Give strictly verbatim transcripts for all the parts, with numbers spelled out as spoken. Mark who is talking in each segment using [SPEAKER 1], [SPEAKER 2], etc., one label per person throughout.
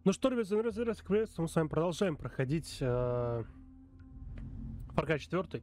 [SPEAKER 1] Ну что, ребят, здравствуйте, приветствую, мы с вами продолжаем проходить э, Far Cry четыре.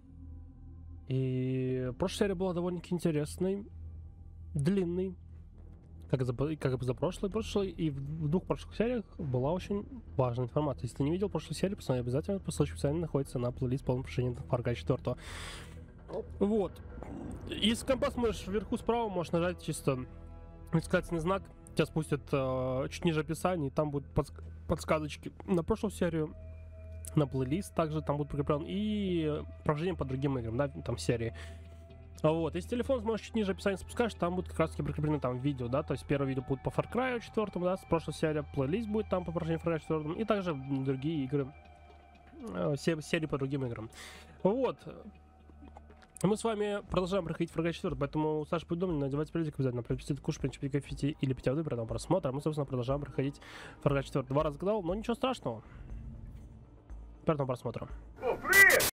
[SPEAKER 1] И прошлая серия была довольно-таки интересной, длинной, как и за, как и за прошлой, прошлой, и в, в двух прошлых сериях была очень важная информация. Если ты не видел прошлую серию, посмотри обязательно, по ссылочке в описании находится на плейлист полного прохождения Far Cry четыре. Вот. Если компас можешь вверху справа, можешь нажать чисто искательный знак. Тебя спустят э, чуть ниже описания, и там будут подск- подсказочки на прошлую серию, на плейлист также там будет прикреплен, и прохождение по другим играм, да, там серии. Вот, если телефон сможешь чуть ниже описания спускаешь, там будет как раз таки прикреплены там видео, да, то есть первое видео будет по Far Cry четыре, да, с прошлой серии, плейлист будет там по прохождению Far Cry четыре, и также другие игры, э, серии по другим играм. Вот. Мы с вами продолжаем проходить Far Cry четыре, поэтому, Саша, поведомление, надевайте призик обязательно, пропустите куш, принципе, кофе или питья воды, при этом просмотра. Мы, собственно, продолжаем проходить Far Cry четыре. Два раза гадал, но ничего страшного. Приятного просмотра.
[SPEAKER 2] О, привет!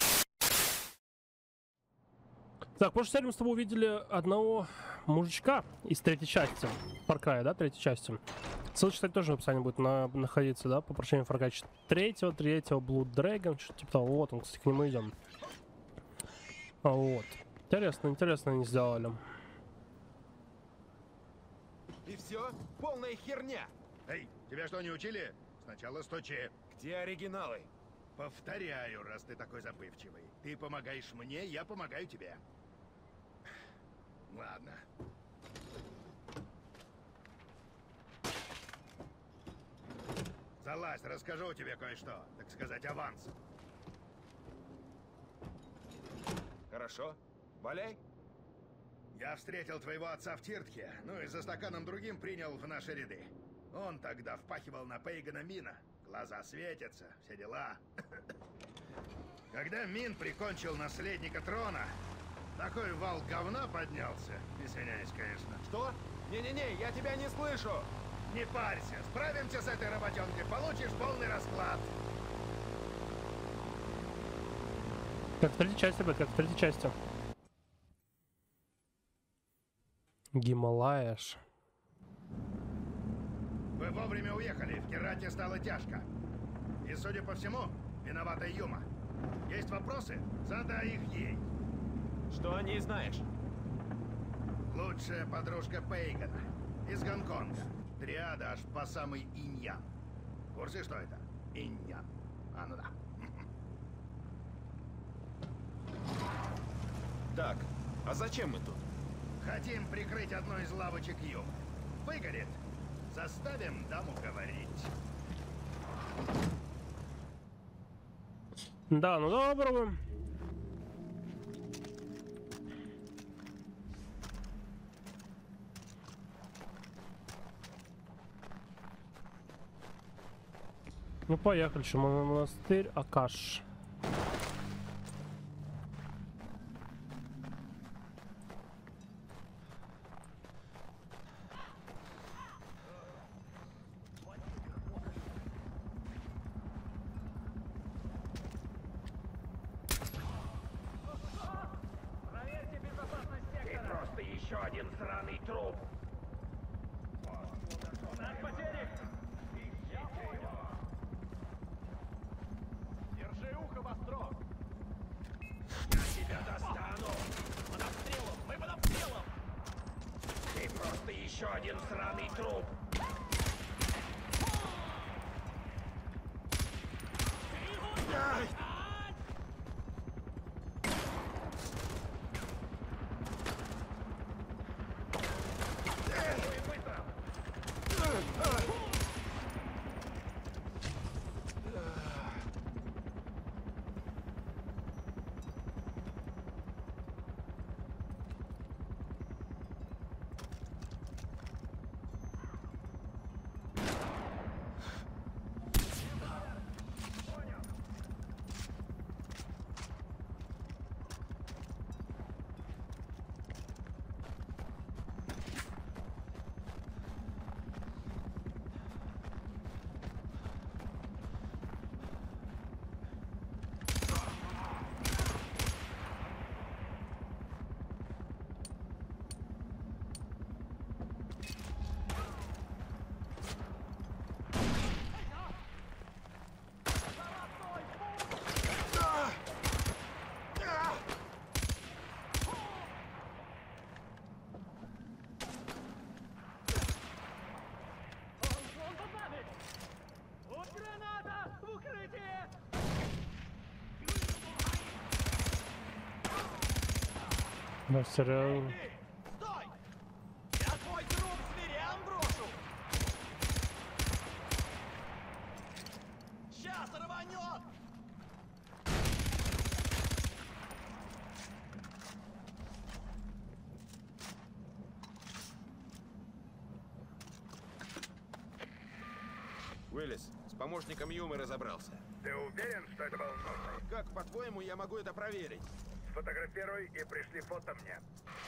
[SPEAKER 1] Так, в прошлой серии мы с тобой увидели одного мужичка из третьей части Far Cry, да, третьей части. Ссылочка, кстати, тоже в описании будет на, находиться, да, по прощению Far Cry четыре, третьего Blood Dragon, что-то типа того. Вот он, кстати, к нему идем. Вот. Интересно, интересно они сделали.
[SPEAKER 2] И все? Полная херня!
[SPEAKER 3] Эй, тебя что, не учили? Сначала стучи.
[SPEAKER 2] Где оригиналы?
[SPEAKER 3] Повторяю, раз ты такой забывчивый. Ты помогаешь мне, я помогаю тебе. Ладно. Залазь, расскажу тебе кое-что. Так сказать, аванс.
[SPEAKER 2] Хорошо. Валяй.
[SPEAKER 3] Я встретил твоего отца в Тиртхе, ну и за стаканом другим принял в наши ряды. Он тогда впахивал на Пейгана Мина. Глаза светятся, все дела. Когда Мин прикончил наследника трона, такой вал говна поднялся. Извиняюсь, конечно.
[SPEAKER 2] Что? Не-не-не, я тебя не слышу!
[SPEAKER 3] Не парься, справимся с этой работенкой, получишь полный расклад.
[SPEAKER 1] Как в третьей части, как в третьей части. Гималаеш.
[SPEAKER 3] Вы вовремя уехали, в Керате стало тяжко. И, судя по всему, виновата Юма. Есть вопросы? Задай их ей.
[SPEAKER 2] Что о ней знаешь?
[SPEAKER 3] Лучшая подружка Пейгана. Из Гонконга. Триада аж по самый Иньян. В курсе, что это? Иньян. А, ну да.
[SPEAKER 2] Так, а зачем мы тут?
[SPEAKER 3] Хотим прикрыть одну из лавочек Юмы. Выгорит. Заставим даму говорить.
[SPEAKER 1] Да, ну давай попробуем. Ну поехали, что мы монастырь Акаш.
[SPEAKER 4] Ты просто еще один сраный труп. Знак потери! Держи ухо востро! Я тебя достану! Под обстрелом! Мы под обстрелом! Ты просто еще один сраный труп!
[SPEAKER 2] Ай!
[SPEAKER 1] Мастер,
[SPEAKER 4] Стой! Я твой труп зверям брошу! Сейчас рванет!
[SPEAKER 2] Уиллис, с помощником Юмы разобрался.
[SPEAKER 3] Ты уверен, что это был нужный?
[SPEAKER 2] Как, по-твоему, я могу это проверить?
[SPEAKER 3] Сфотографируй и пришли фото мне.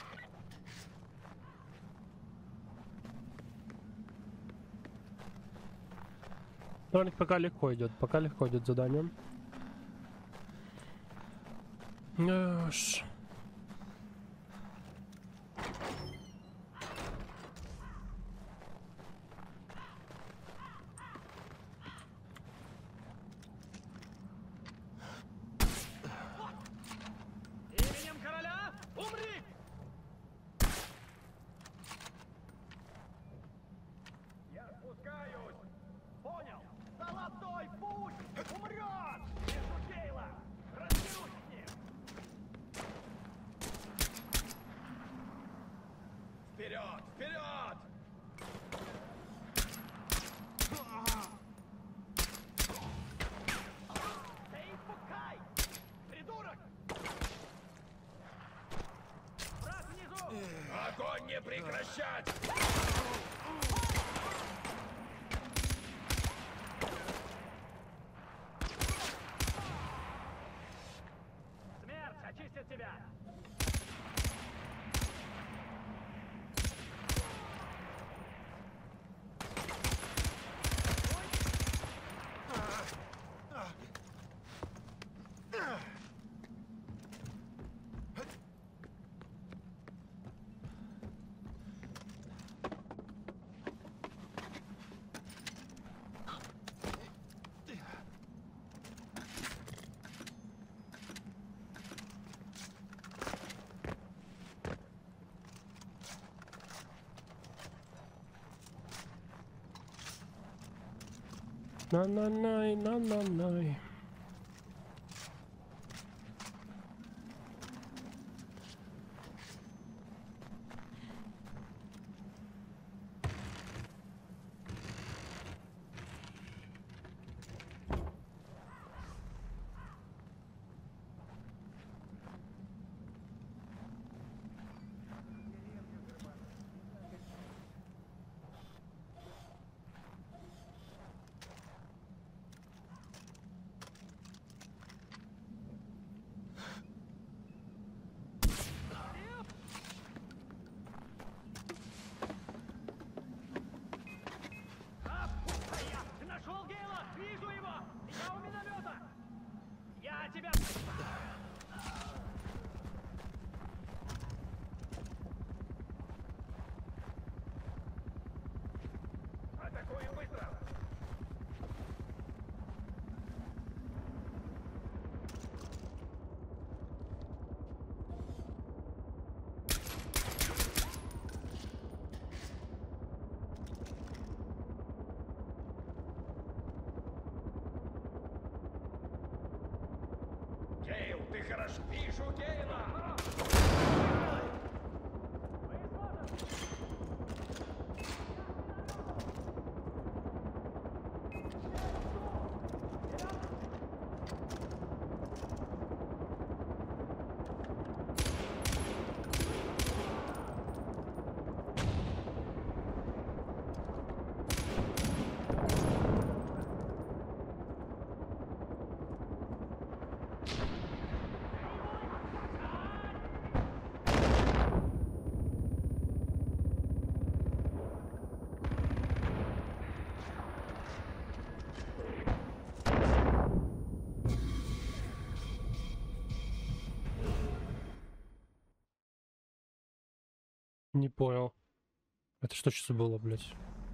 [SPEAKER 1] Ролик пока легко идет, пока легко идет задание. Аж.
[SPEAKER 4] Именем короля умри! Я спускаюсь! Понял! Золотой путь! Умрет! Вижу Кейла! Разберусь с ним! Вперед! Вперед! Эй, пукай! Придурок! Враг внизу! Огонь не прекращать! Смерть очистит тебя!
[SPEAKER 1] На-на-най, на-на-най. Ты нашел Гейла? Вижу его! Я у миномета! Я тебя... Атакуем быстро! Гейл, ты хорошо... Вижу Гейла! Не понял. Это что сейчас было, блядь?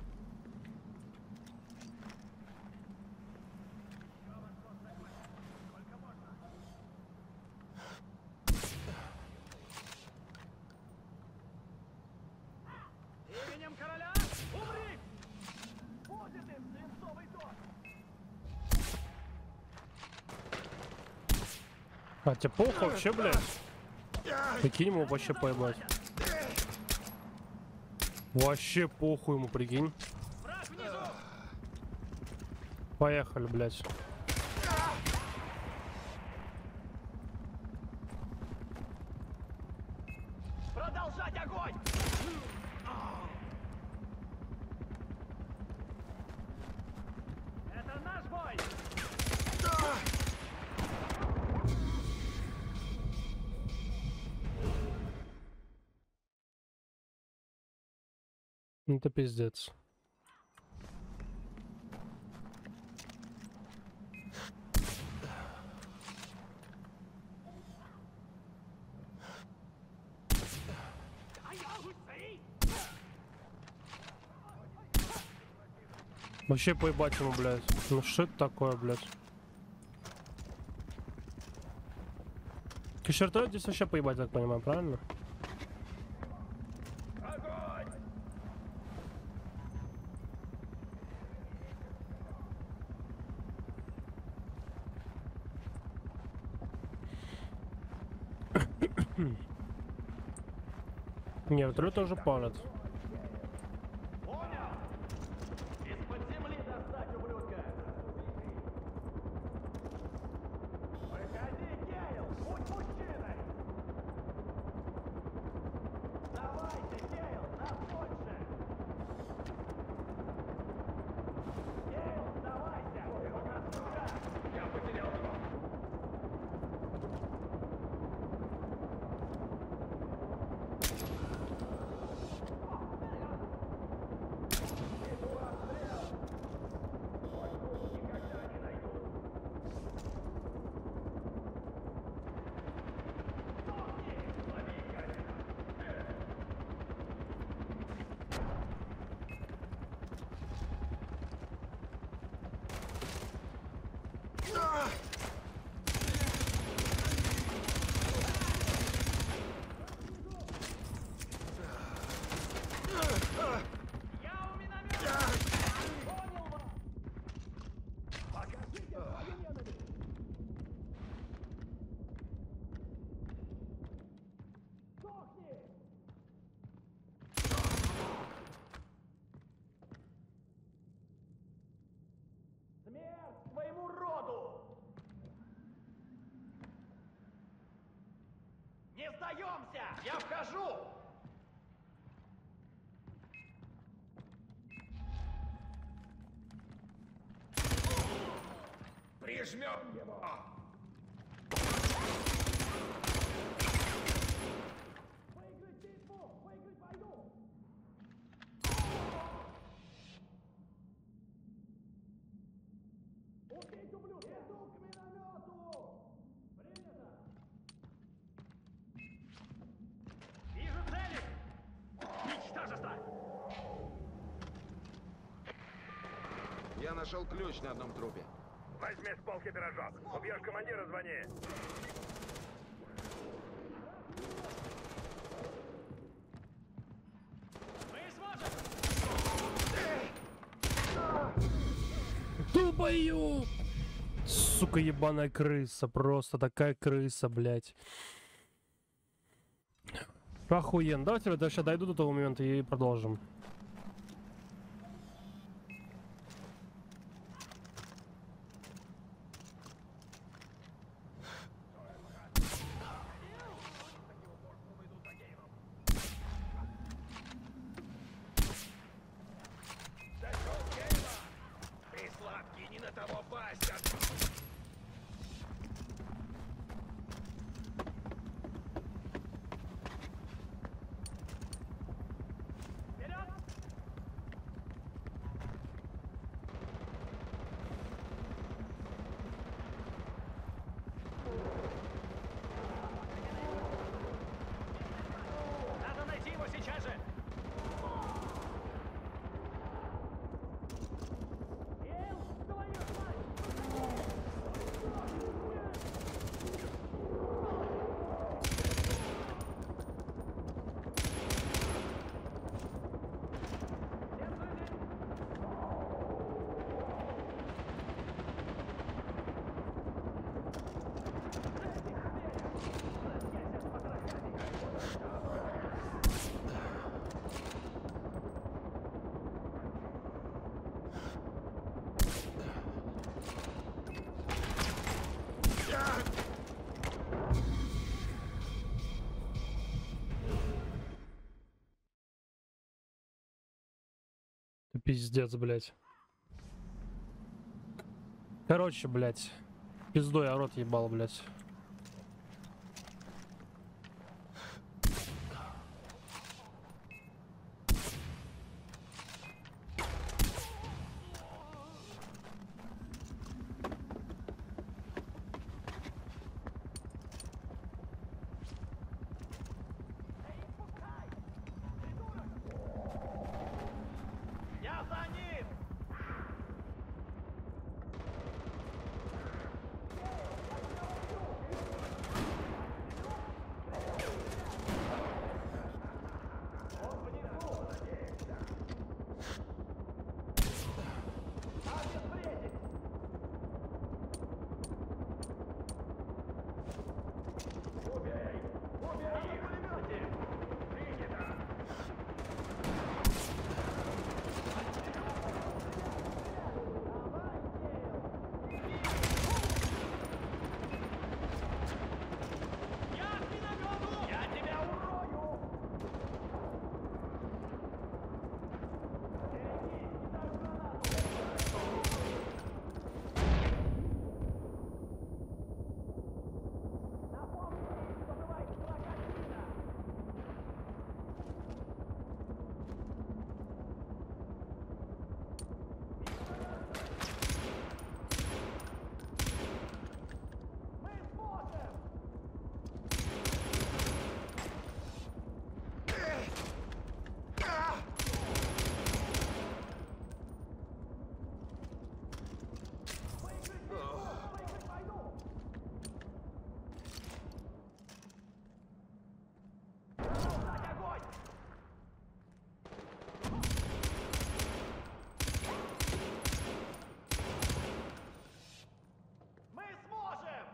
[SPEAKER 4] Именем короля умри! Будет им свинцовый дом!
[SPEAKER 1] А тебе похуй вообще, блядь? Прикинь, ему вообще поебать. Вообще похуй ему, прикинь.
[SPEAKER 4] Враг внизу!
[SPEAKER 1] Поехали, блядь.
[SPEAKER 4] Продолжать огонь! Это наш бой!
[SPEAKER 1] Это пиздец. Вообще поебать ему, блядь. Ну что это такое, блядь? К здесь вообще поебать, так понимаю, правильно?
[SPEAKER 4] Огонь!
[SPEAKER 1] Не, вертолет тоже палят.
[SPEAKER 4] Понял! Из-под земли достать, ублюдка! Выходи, Гейл! Будь мужчиной! Давайте, Гейл, нас больше! Гейл, сдавайся! Пока сука! Я потерял его! Я у миномета! Понял вас! Покажите свою ненависть! Сдохни! Смерть твоему роду! Не сдаемся! Я вхожу! Прижмем его! Выиграть битву! Выиграть войну! Убить ублюдка! Иду к миномету! Принято! Вижу целик! Ничтожество!
[SPEAKER 2] Я нашел ключ на одном трупе.
[SPEAKER 3] Возьми с полки пирожок. Убьешь командира, звони.
[SPEAKER 4] Мы сможем!
[SPEAKER 1] Долбоёб! Сука, ебаная крыса. Просто такая крыса, блядь. Охуенно. Давайте я сейчас дойду до того момента и продолжим.
[SPEAKER 4] Ты сладкий, не на того пастят! Вперед!
[SPEAKER 1] Пиздец, блядь. Короче, блядь. Пиздой я рот ебал, блядь.
[SPEAKER 4] Я за ним! Я тебя урою! Огонь! Мы сможем!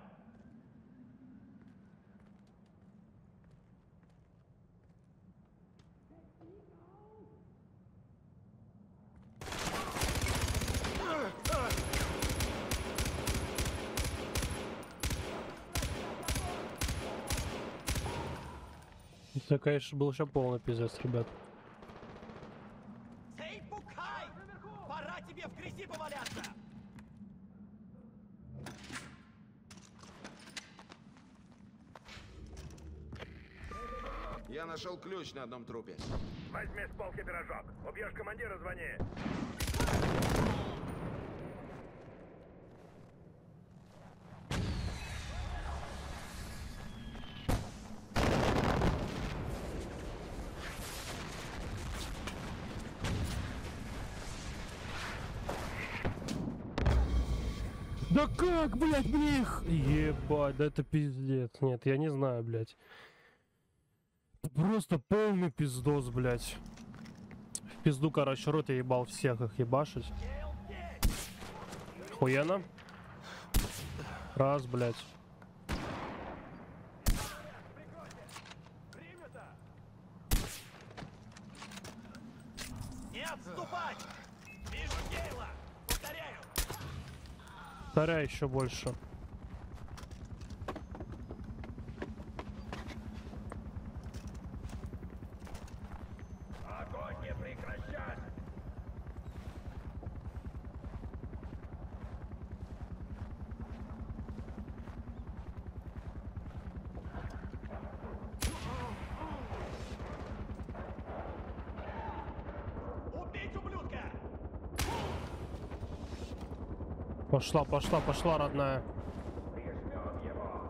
[SPEAKER 1] Это, конечно, был еще полный пиздец, ребят.
[SPEAKER 4] Эй, Пукай! Пора тебе в грязи поваляться!
[SPEAKER 2] Я нашел ключ на одном трупе.
[SPEAKER 3] Возьми с полки пирожок. Убьешь командира, звони.
[SPEAKER 1] Да как, блядь, мне их? Ебать, да это пиздец. Нет, я не знаю, блядь. Просто полный пиздос, блядь. В пизду, короче, рот я ебал всех их ебашить. Охуенно. Раз, блядь.
[SPEAKER 4] Не отступать! Вижу Гейла! Повторяю!
[SPEAKER 1] Повторяй еще больше.
[SPEAKER 4] Огонь не прекращать! Убить ублюдка!
[SPEAKER 1] Пошла, пошла, пошла, родная.
[SPEAKER 4] Прижмем его!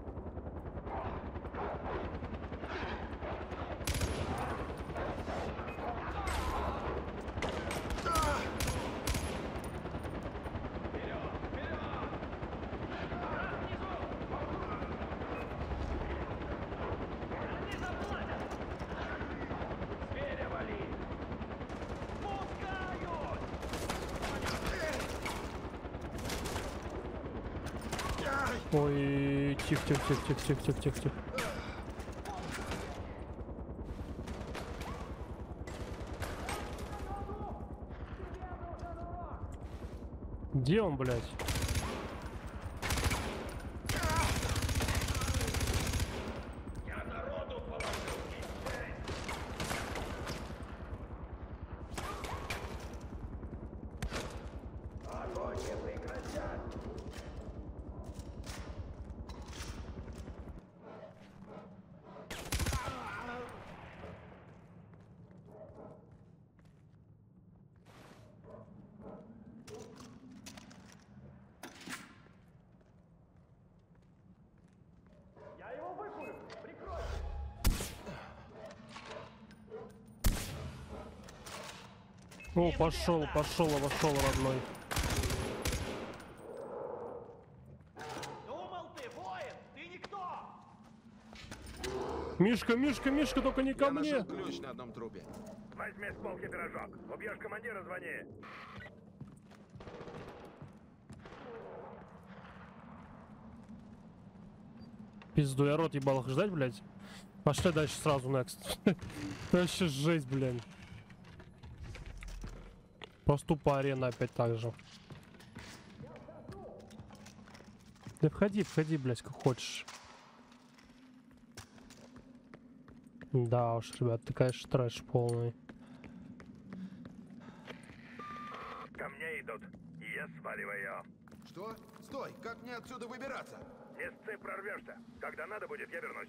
[SPEAKER 1] Ой, тихо, тихо, тихо, тихо, тихо, тихо, тихо, тихо. Где он, блядь?
[SPEAKER 4] Я народу помогу!
[SPEAKER 1] О, пошел, пошел, пошел, родной.
[SPEAKER 4] Думал ты, воин, ты никто!
[SPEAKER 1] Мишка, Мишка, Мишка, только не ко
[SPEAKER 2] Я
[SPEAKER 1] мне.
[SPEAKER 2] нашел ключ на одном трупе.
[SPEAKER 3] Возьми с полки пирожок. Убьешь командира, звони.
[SPEAKER 1] Пизду, я рот ебал их ждать, блядь. Пошли дальше сразу, next. Вообще жесть, блядь. Просто тупо арена опять так же. Да входи, входи, блядь, как хочешь. Да уж, ребят, ты, конечно, трэш полный.
[SPEAKER 3] Ко мне идут. Я сваливаю ее.
[SPEAKER 2] Что? Стой! Как мне отсюда выбираться?
[SPEAKER 3] Не сцы, прорвешься. Когда надо будет, я вернусь.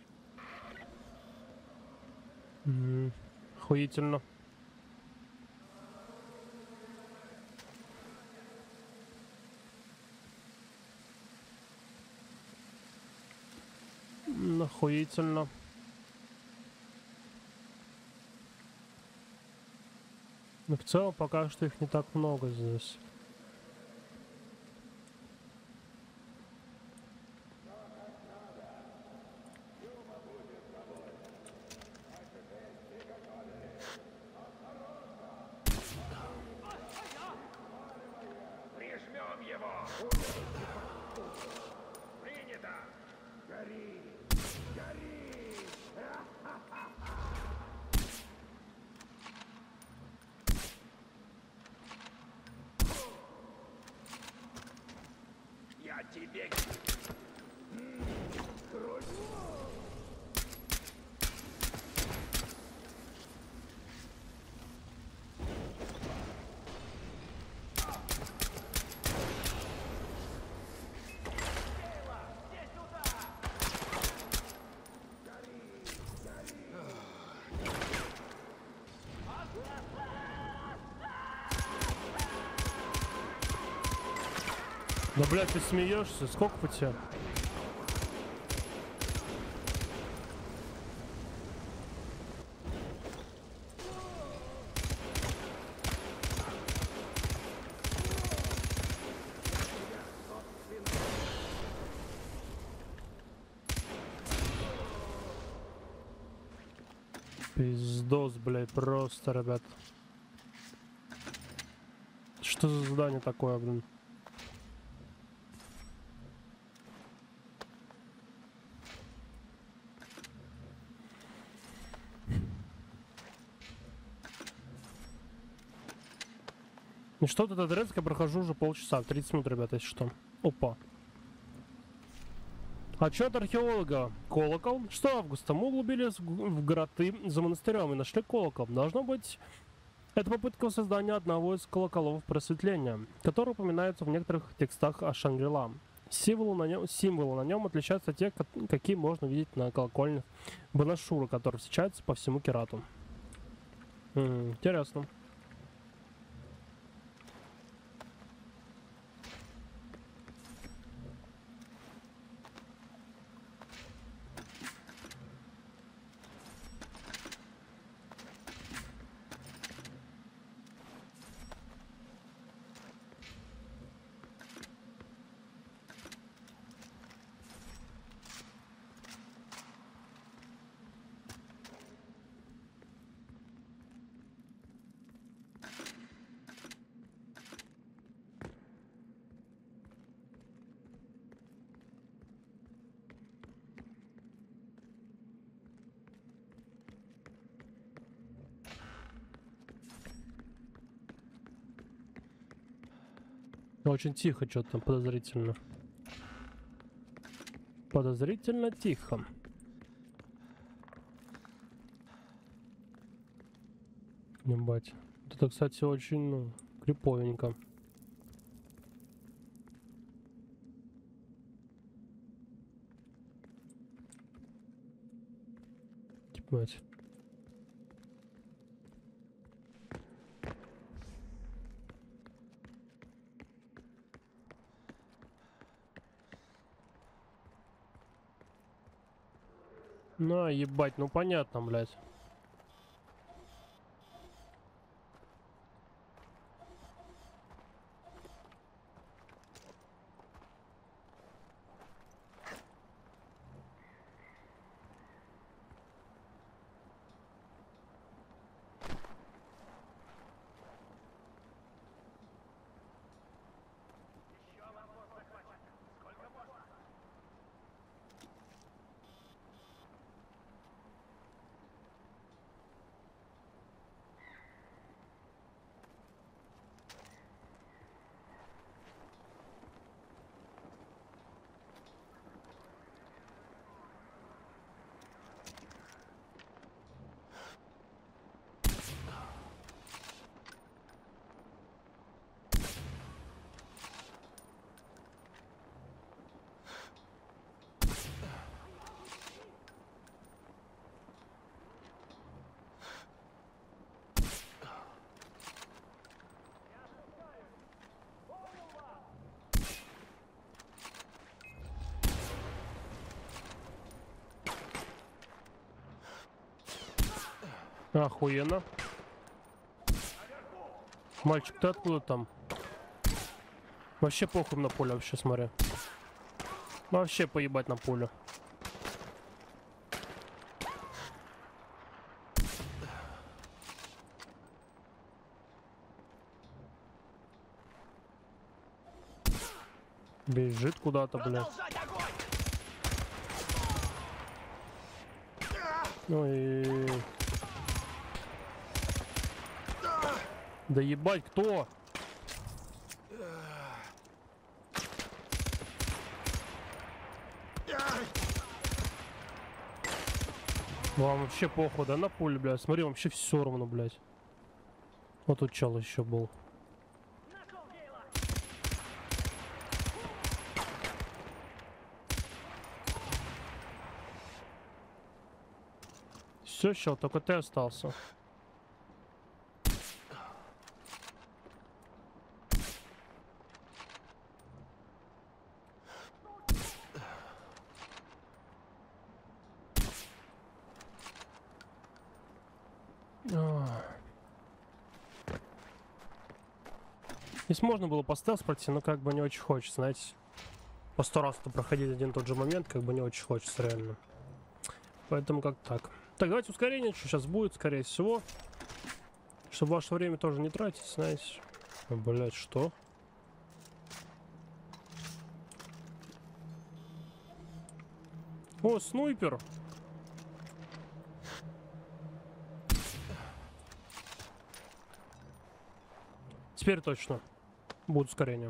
[SPEAKER 1] М, Охуительно. М, Охуительно. Но в целом пока что их не так много здесь.
[SPEAKER 3] Прижмем его. Принято. Гори. Гори. Я тебе...
[SPEAKER 1] Да, блядь, ты смеешься? Сколько по тебе? Пиздос, блядь, просто, ребят. Что за задание такое, блин? Ну что, этот редск я прохожу уже полчаса, тридцать минут, ребята, если что. Опа. Отчет археолога. Колокол. Что августа? Мы углубились в, в гроты за монастырем и нашли колокол. Должно быть, это попытка создания одного из колоколов просветления, который упоминается в некоторых текстах о Шангри-Ла. Символы на нем, символы на нем отличаются от тех, какие можно видеть на колокольнях Банашура, которые встречаются по всему Керату. М-м, интересно. Очень тихо, что-то там подозрительно. Подозрительно тихо. Ебать. Это, кстати, очень, ну, криповенько. Ебать. На, ебать, ну понятно, блядь. Охуенно. Мальчик, ты откуда там? Вообще похуй на поле, вообще смотри. Вообще поебать на поле. Бежит куда-то, блядь. Ой. Да ебать, кто? Вам вообще похуй, да, на поле, блядь? Смотри, вообще все равно, блядь. Вот тут чел еще был. Все, чел, только ты остался. Здесь можно было по стелс пройти, но как бы не очень хочется, знаете. По сто раз это проходить один и тот же момент, как бы не очень хочется, реально. Поэтому как так. Так, давайте ускорение, что сейчас будет, скорее всего. Чтобы ваше время тоже не тратить, знаете. Блять, что? О, снайпер! Теперь точно будет ускорение.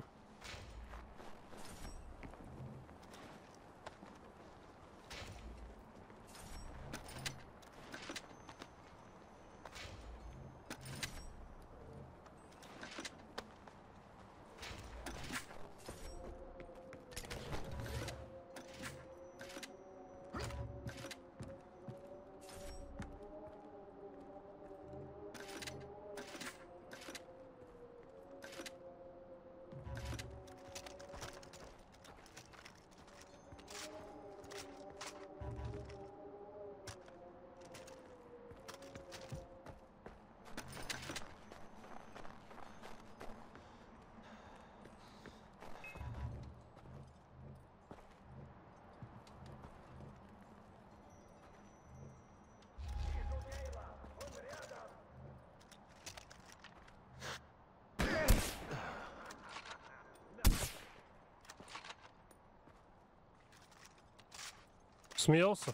[SPEAKER 1] Смеялся?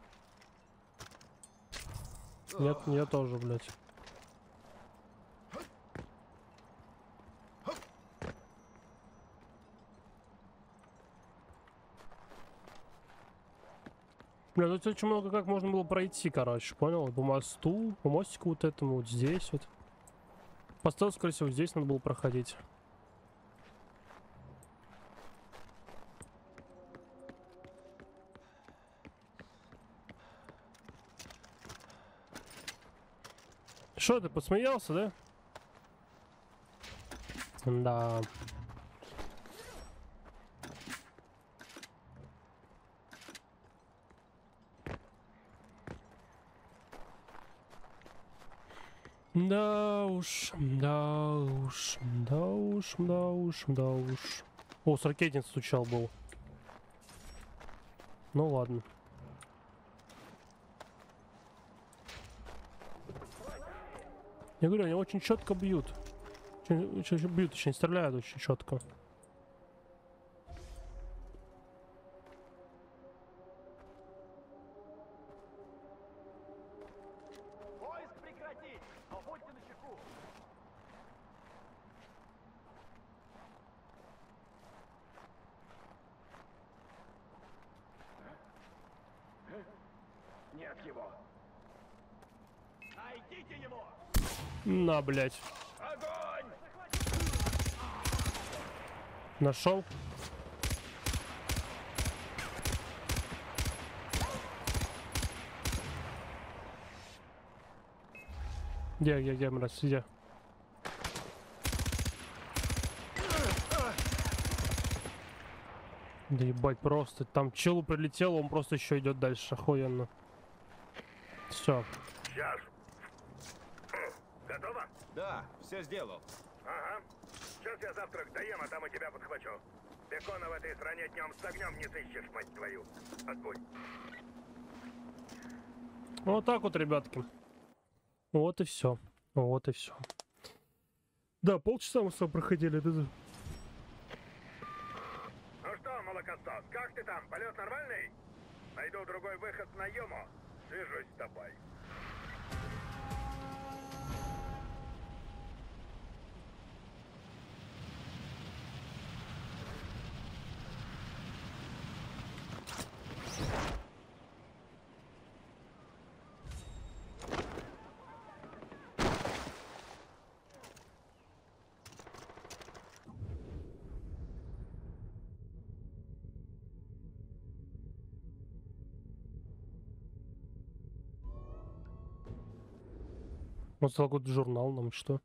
[SPEAKER 1] Нет, я тоже, блядь. Бля, тут очень много как можно было пройти, короче, понял? По мосту, по мостику вот этому, вот здесь вот. По стелсу, скорее всего, здесь надо было проходить. Что, ты посмеялся, да? Да. Да уж, да уж, да уж, да уж, да уж. О, с ракетниц стучал был. Ну ладно. Я говорю, они очень четко бьют. Очень, очень бьют, очень стреляют очень четко.
[SPEAKER 4] Поиск прекратить! Но будьте начеку! Нет его! Найдите его!
[SPEAKER 1] На, блядь.
[SPEAKER 4] Огонь!
[SPEAKER 1] Нашел. Где, где, где, мразь, где? Да ебать, просто. Там челу прилетело, он просто еще идет дальше. Охуенно. Все.
[SPEAKER 3] Сейчас.
[SPEAKER 2] Да, все сделал.
[SPEAKER 3] Ага. Сейчас я завтрак доем, а там и тебя подхвачу. Бекона в этой стране днем с огнем не сыщешь, мать твою. Отбой.
[SPEAKER 1] Вот так вот, ребятки. Вот и все. Вот и все. Да, полчаса мы с вами проходили.
[SPEAKER 3] Ну что, молокосос, как ты там? Полет нормальный? Найду другой выход на Юму. Свяжусь с тобой.
[SPEAKER 1] Вот стал какой-то журнал нам, что?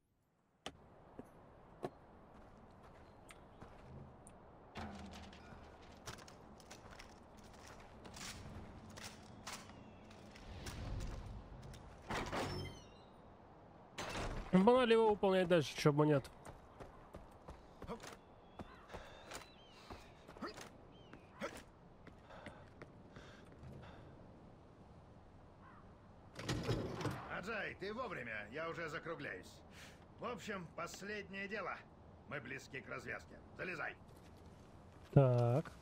[SPEAKER 1] Банально его выполнять дальше, чего бы нет.
[SPEAKER 3] Аджай, ты вовремя, я уже закругляюсь. В общем, последнее дело. Мы близки к развязке. Залезай.
[SPEAKER 1] Так.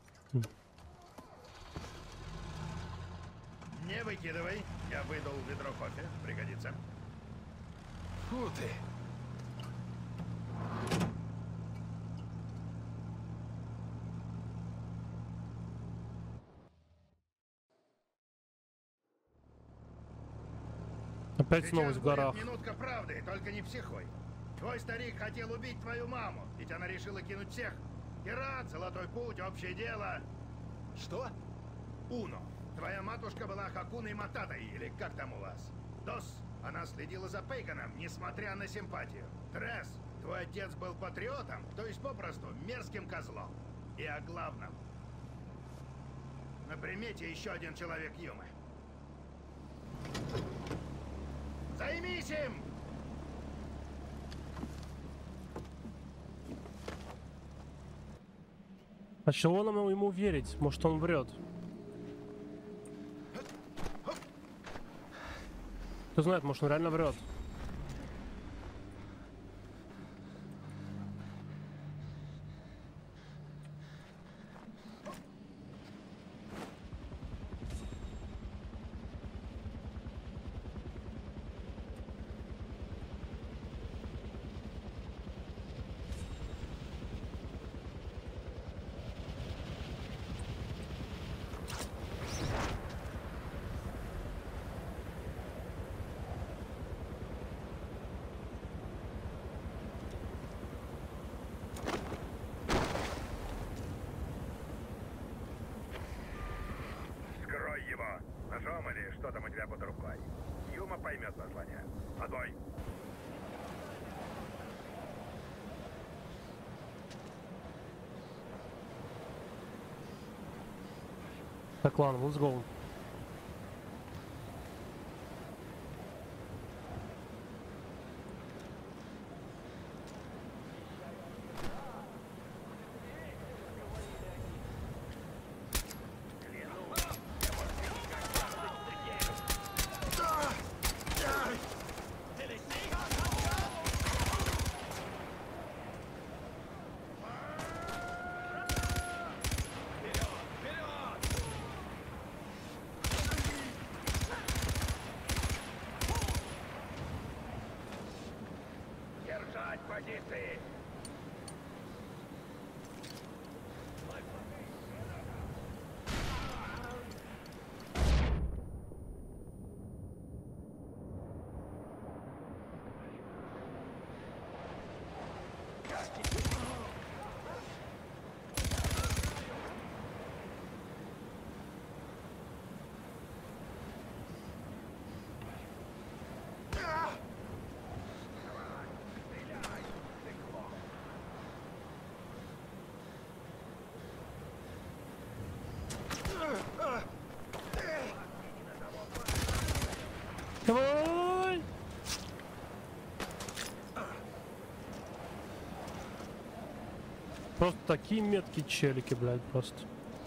[SPEAKER 3] Не выкидывай. Я выдал ведро кофе. Пригодится.
[SPEAKER 2] Фу ты.
[SPEAKER 1] Опять
[SPEAKER 3] Сейчас
[SPEAKER 1] новость в
[SPEAKER 3] будет
[SPEAKER 1] горах.
[SPEAKER 3] минутка правды, только не психуй. Твой старик хотел убить твою маму, ведь она решила кинуть всех. Пират, золотой путь, общее дело.
[SPEAKER 2] Что?
[SPEAKER 3] Уно. Твоя матушка была Хакуной Мататой, или как там у вас? Дос, она следила за Пейганом, несмотря на симпатию. Тресс, твой отец был патриотом, то есть попросту мерзким козлом. И о главном. На примете еще один человек Юмы. Займись им!
[SPEAKER 1] А чего нам ему верить? Может, он врет? Кто знает, может, он реально врет.
[SPEAKER 3] Скрой его! Ножом или что там у тебя под рукой? Юма поймет название. Отбой!
[SPEAKER 1] Так, ладно, let's go.
[SPEAKER 3] Держать позиции!
[SPEAKER 1] Давай! Просто такие меткие челики, блядь, просто.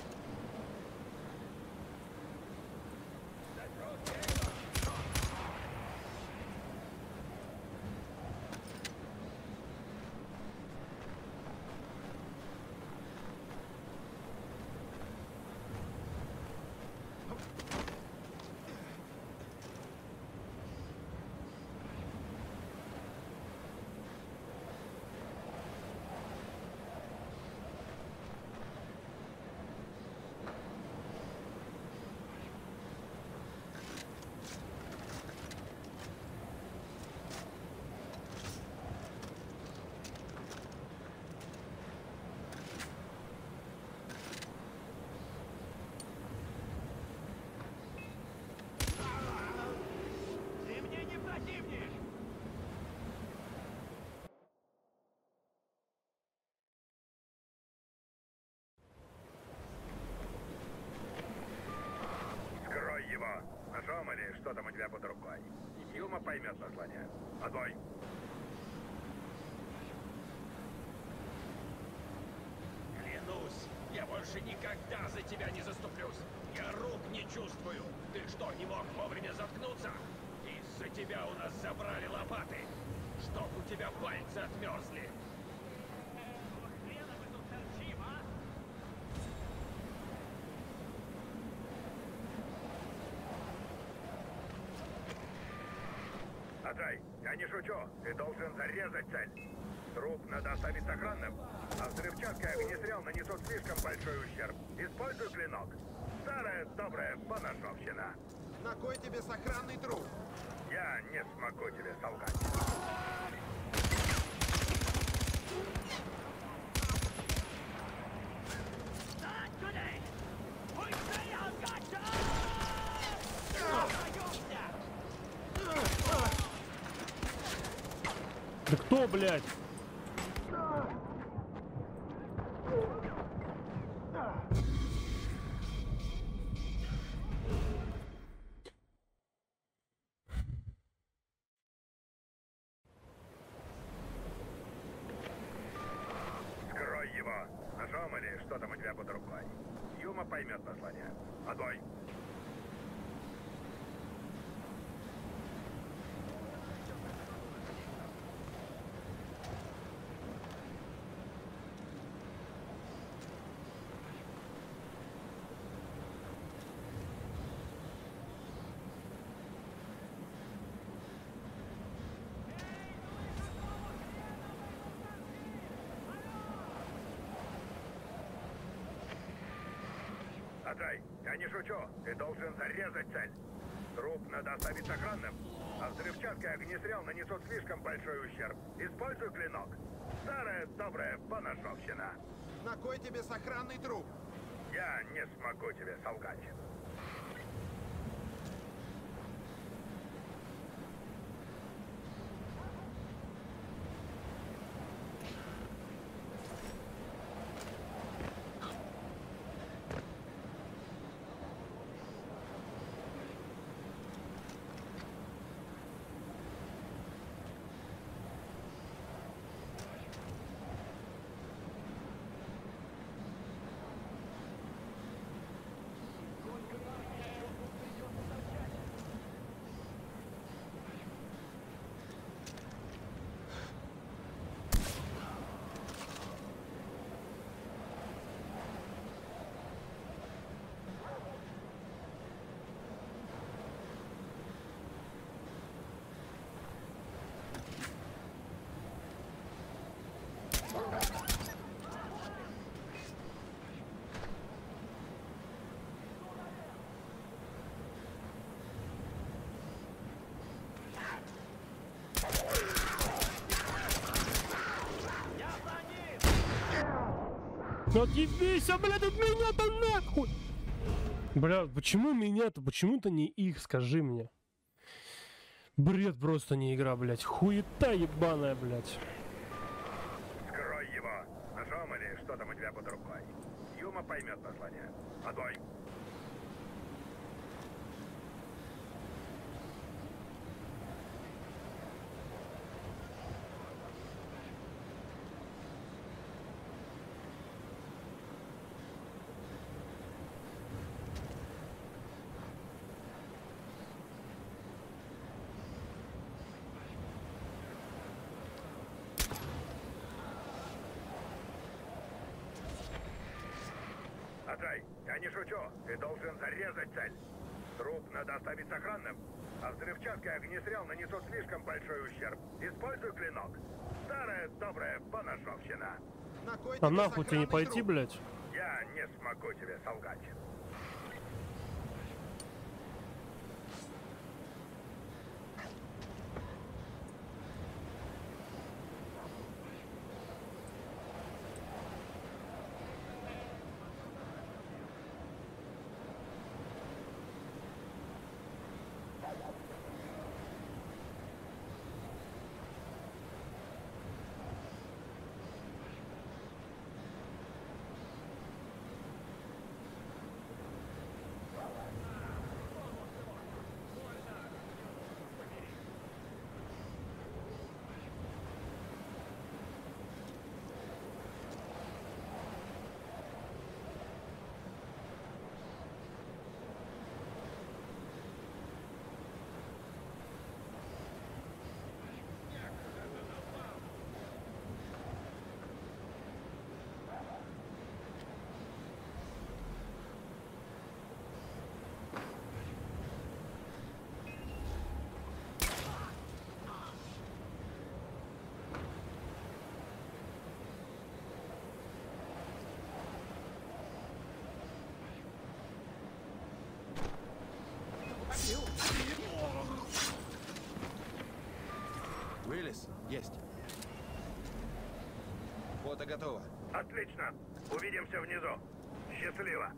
[SPEAKER 4] Ты мне не противнишь!
[SPEAKER 3] Скрой его. Нашел или что там у тебя под рукой? Юма поймет послание. Отбой.
[SPEAKER 4] Клянусь, я больше никогда за тебя не заступлюсь. Я рук не чувствую. Ты что, не мог вовремя заткнуться? Из-за тебя у нас забрали лопаты. Чтоб у тебя пальцы отмерзли. Хрена мы тут торчим, а?
[SPEAKER 3] Атай, я не шучу. Ты должен зарезать цель. Труп надо оставить сохранным, а взрывчатка и огнестрел нанесут слишком большой ущерб. Используй клинок. Старая добрая поножовщина.
[SPEAKER 2] На кой тебе сохранный труп?
[SPEAKER 3] Я не смогу тебе солгать.
[SPEAKER 1] Да кто, блядь?
[SPEAKER 3] Скрой его. Нашел или что там у тебя под рукой? Юма поймет послание. Отбой. Атай, я не шучу. Ты должен зарезать цель. Труп надо оставить сохранным, а взрывчатка и огнестрел нанесут слишком большой ущерб. Используй клинок. Старая добрая поножовщина.
[SPEAKER 2] На кой тебе сохранный труп?
[SPEAKER 3] Я не смогу тебе солгать.
[SPEAKER 1] Ну отъебись, а, блядь, от меня-то нахуй! Бля, почему меня-то, почему-то не их, скажи мне. Бред просто не игра, блядь. Хуета ебаная, блядь.
[SPEAKER 3] Скрой его. Нашел или что там у тебя под рукой? Юма поймет послание. Отбой. продолжай. Я не шучу. Ты должен зарезать цель. Труп надо оставить сохранным. А взрывчатка и огнестрел нанесут слишком большой ущерб. Используй клинок. Старая добрая поножовщина.
[SPEAKER 2] На кой
[SPEAKER 1] А
[SPEAKER 2] тебе
[SPEAKER 1] нахуй тебе не
[SPEAKER 2] сохранный
[SPEAKER 1] пойти,
[SPEAKER 2] труп?
[SPEAKER 1] блядь?
[SPEAKER 3] Я не смогу тебе солгать.
[SPEAKER 2] Уиллис, есть. Фото готово.
[SPEAKER 3] Отлично. Увидимся внизу. Счастливо.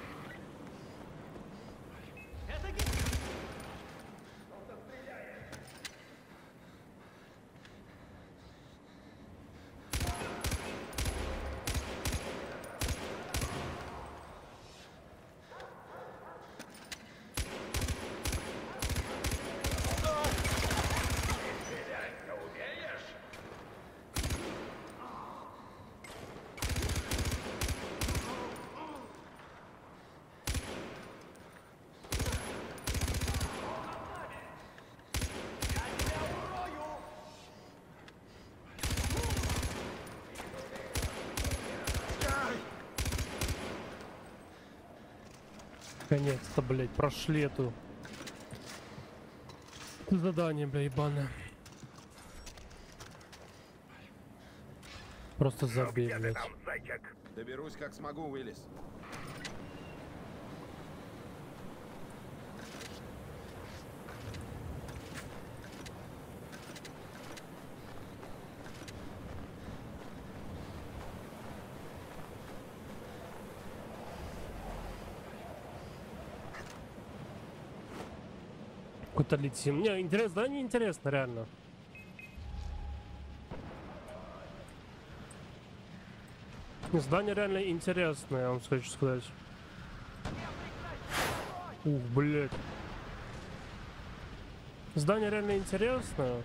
[SPEAKER 1] Наконец-то, блядь, прошли эту задание, бля, ебаное. Просто
[SPEAKER 3] Ну,
[SPEAKER 1] забей,
[SPEAKER 3] где ты
[SPEAKER 1] блядь.
[SPEAKER 3] там, зайчик?
[SPEAKER 2] Доберусь как смогу, Уиллис.
[SPEAKER 1] Куда летим? Не, интересно, да, не интересно, реально. Здание реально интересное, я вам хочу сказать. Ух, блядь. Здание реально интересное.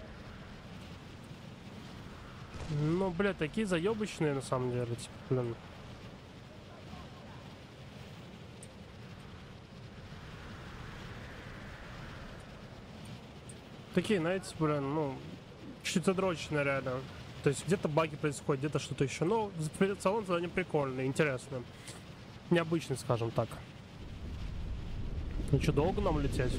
[SPEAKER 1] Ну, блядь, такие заебочные на самом деле, типа, блин. Такие, знаете, блин, ну, чуть задроченные реально. То есть где-то баги происходят, где-то что-то еще. Но в целом задание прикольное, интересное. Необычный, скажем так. Ну что, долго нам лететь?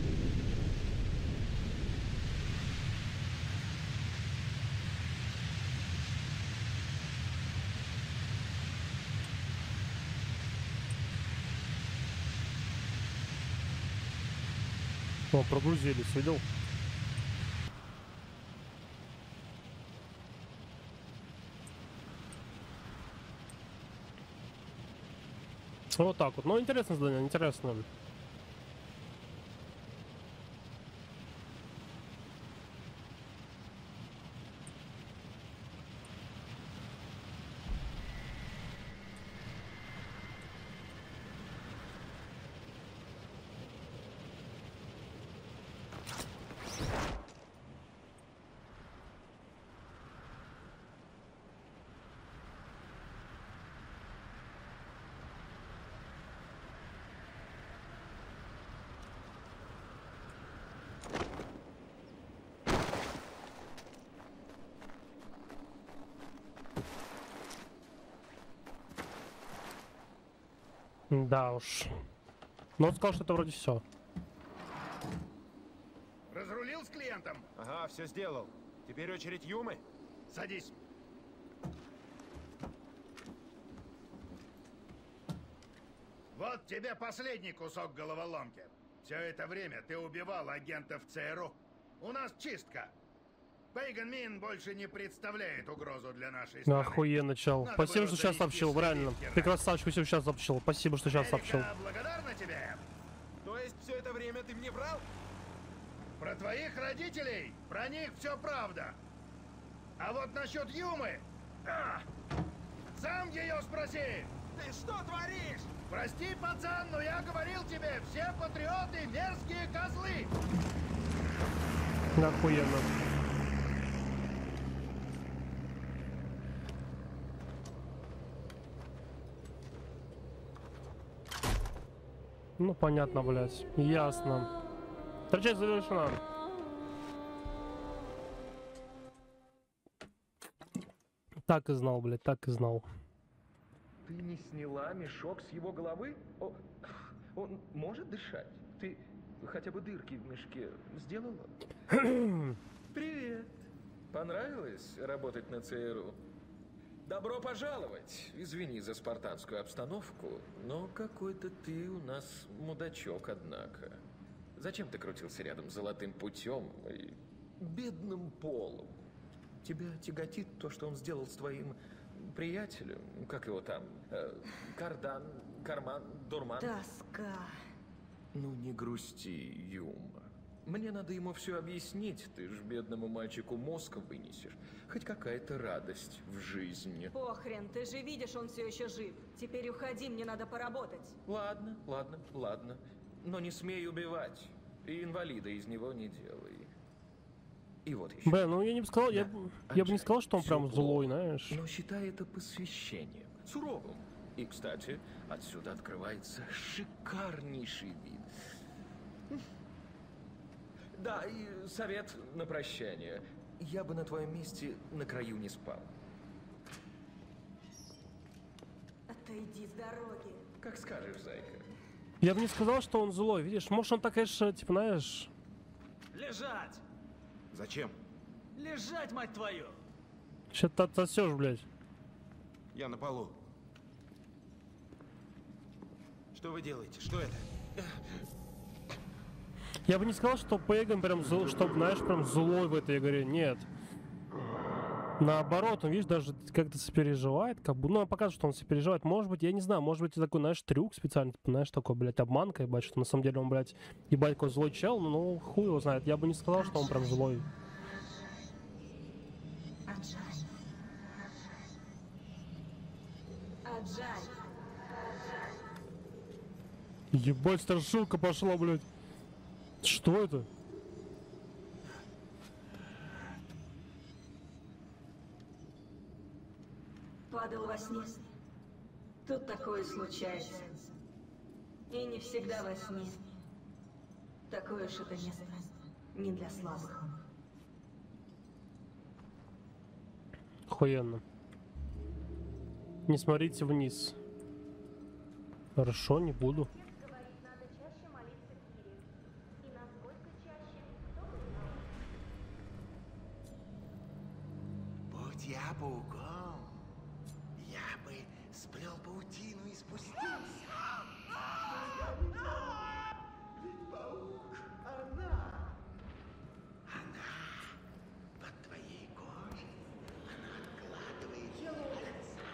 [SPEAKER 1] О, прогрузились, видел? Вот так вот. Ну, интересное задание, интересно. Да уж. Но он сказал, что это вроде все.
[SPEAKER 3] Разрулил с клиентом?
[SPEAKER 5] Ага, все сделал. Теперь очередь Юмы.
[SPEAKER 3] Садись. Вот тебе последний кусок головоломки. Все это время ты убивал агентов ЦРУ. У нас чистка. Пейган Мин больше не представляет угрозу для нашей страны.
[SPEAKER 1] Охуенно, чел.
[SPEAKER 3] Надо
[SPEAKER 1] Спасибо,
[SPEAKER 3] было
[SPEAKER 1] что сейчас
[SPEAKER 3] завести
[SPEAKER 1] сообщил, реально.
[SPEAKER 3] свидетеля.
[SPEAKER 1] Ты красавчик, все сейчас сообщил. Спасибо, что сейчас сообщил.
[SPEAKER 3] Америка благодарна тебе.
[SPEAKER 5] То есть все это время ты мне врал?
[SPEAKER 3] Про твоих родителей, про них все правда. А вот насчет Юмы... а, сам ее спроси.
[SPEAKER 5] Ты что творишь?
[SPEAKER 3] Прости, пацан, но я говорил тебе, все патриоты мерзкие козлы.
[SPEAKER 1] Охуенно. Ну, понятно, блядь. Ясно. Вторая часть завершена. Так и знал, блядь, так и знал.
[SPEAKER 4] Ты не сняла мешок с его головы? О, он может дышать? Ты хотя бы дырки в мешке сделала? Привет. Понравилось работать на ЦРУ? Добро пожаловать. Извини за спартанскую обстановку, но какой-то ты у нас мудачок, однако. Зачем ты крутился рядом с Золотым Путем и бедным Полом? Тебя тяготит то, что он сделал с твоим приятелем? Как его там? Э, Кардан, Карман, Дурман?
[SPEAKER 6] Тоска.
[SPEAKER 4] Ну не грусти, Юма. Мне надо ему все объяснить. Ты ж бедному мальчику мозг вынесешь. Хоть какая-то радость в жизни.
[SPEAKER 6] Похрен, ты же видишь, он все еще жив. Теперь уходи, мне надо поработать.
[SPEAKER 4] Ладно, ладно, ладно. Но не смей убивать. И инвалида из него не делай. И вот еще.
[SPEAKER 1] Бля, ну я не бы сказал, я,
[SPEAKER 4] Да,
[SPEAKER 1] б- я бы не
[SPEAKER 4] Анджей,
[SPEAKER 1] сказал, что он
[SPEAKER 4] всё
[SPEAKER 1] прям
[SPEAKER 4] плохо.
[SPEAKER 1] злой, знаешь.
[SPEAKER 4] Но считай это посвящением. Суровым. И, кстати, отсюда открывается шикарнейший вид. Да, и совет на прощание. Я бы на твоем месте на краю не спал.
[SPEAKER 6] Отойди с дороги.
[SPEAKER 4] Как скажешь, зайка.
[SPEAKER 1] Я бы не сказал, что он злой, видишь, может он так, конечно, типа, знаешь...
[SPEAKER 7] Лежать!
[SPEAKER 5] Зачем?
[SPEAKER 7] Лежать, мать твою!
[SPEAKER 1] Что-то отсосешь, блядь.
[SPEAKER 5] Я на полу. Что вы делаете? Что это?
[SPEAKER 1] Я бы не сказал, что Пейган прям зл, что, знаешь, прям злой в этой игре, нет. Наоборот, он, видишь, даже как-то сопереживает, как бы, ну, он показывает, что он сопереживает. Может быть, я не знаю, может быть, это такой, знаешь, трюк специальный, типа, знаешь, такой, блядь, обманка, ебать, что на самом деле он, блядь, ебать, какой злой чел, ну, хуй его знает. Я бы не сказал, что он прям злой.
[SPEAKER 6] Аджай. Аджай.
[SPEAKER 1] Ебать, страшилка пошла, блядь. Что это?
[SPEAKER 6] Падал во сне. Тут такое случается. И не всегда во сне. Такое уж это место не для слабых.
[SPEAKER 1] Охуенно. Не смотрите вниз. Хорошо, не буду.
[SPEAKER 8] Говорит, надо чаще молиться Кире. И насколько чаще, кто бы знал.
[SPEAKER 3] Будь я пауком, я бы сплел паутину и спустился. Ведь паук, она, она под твоей кожей, она откладывает яйца.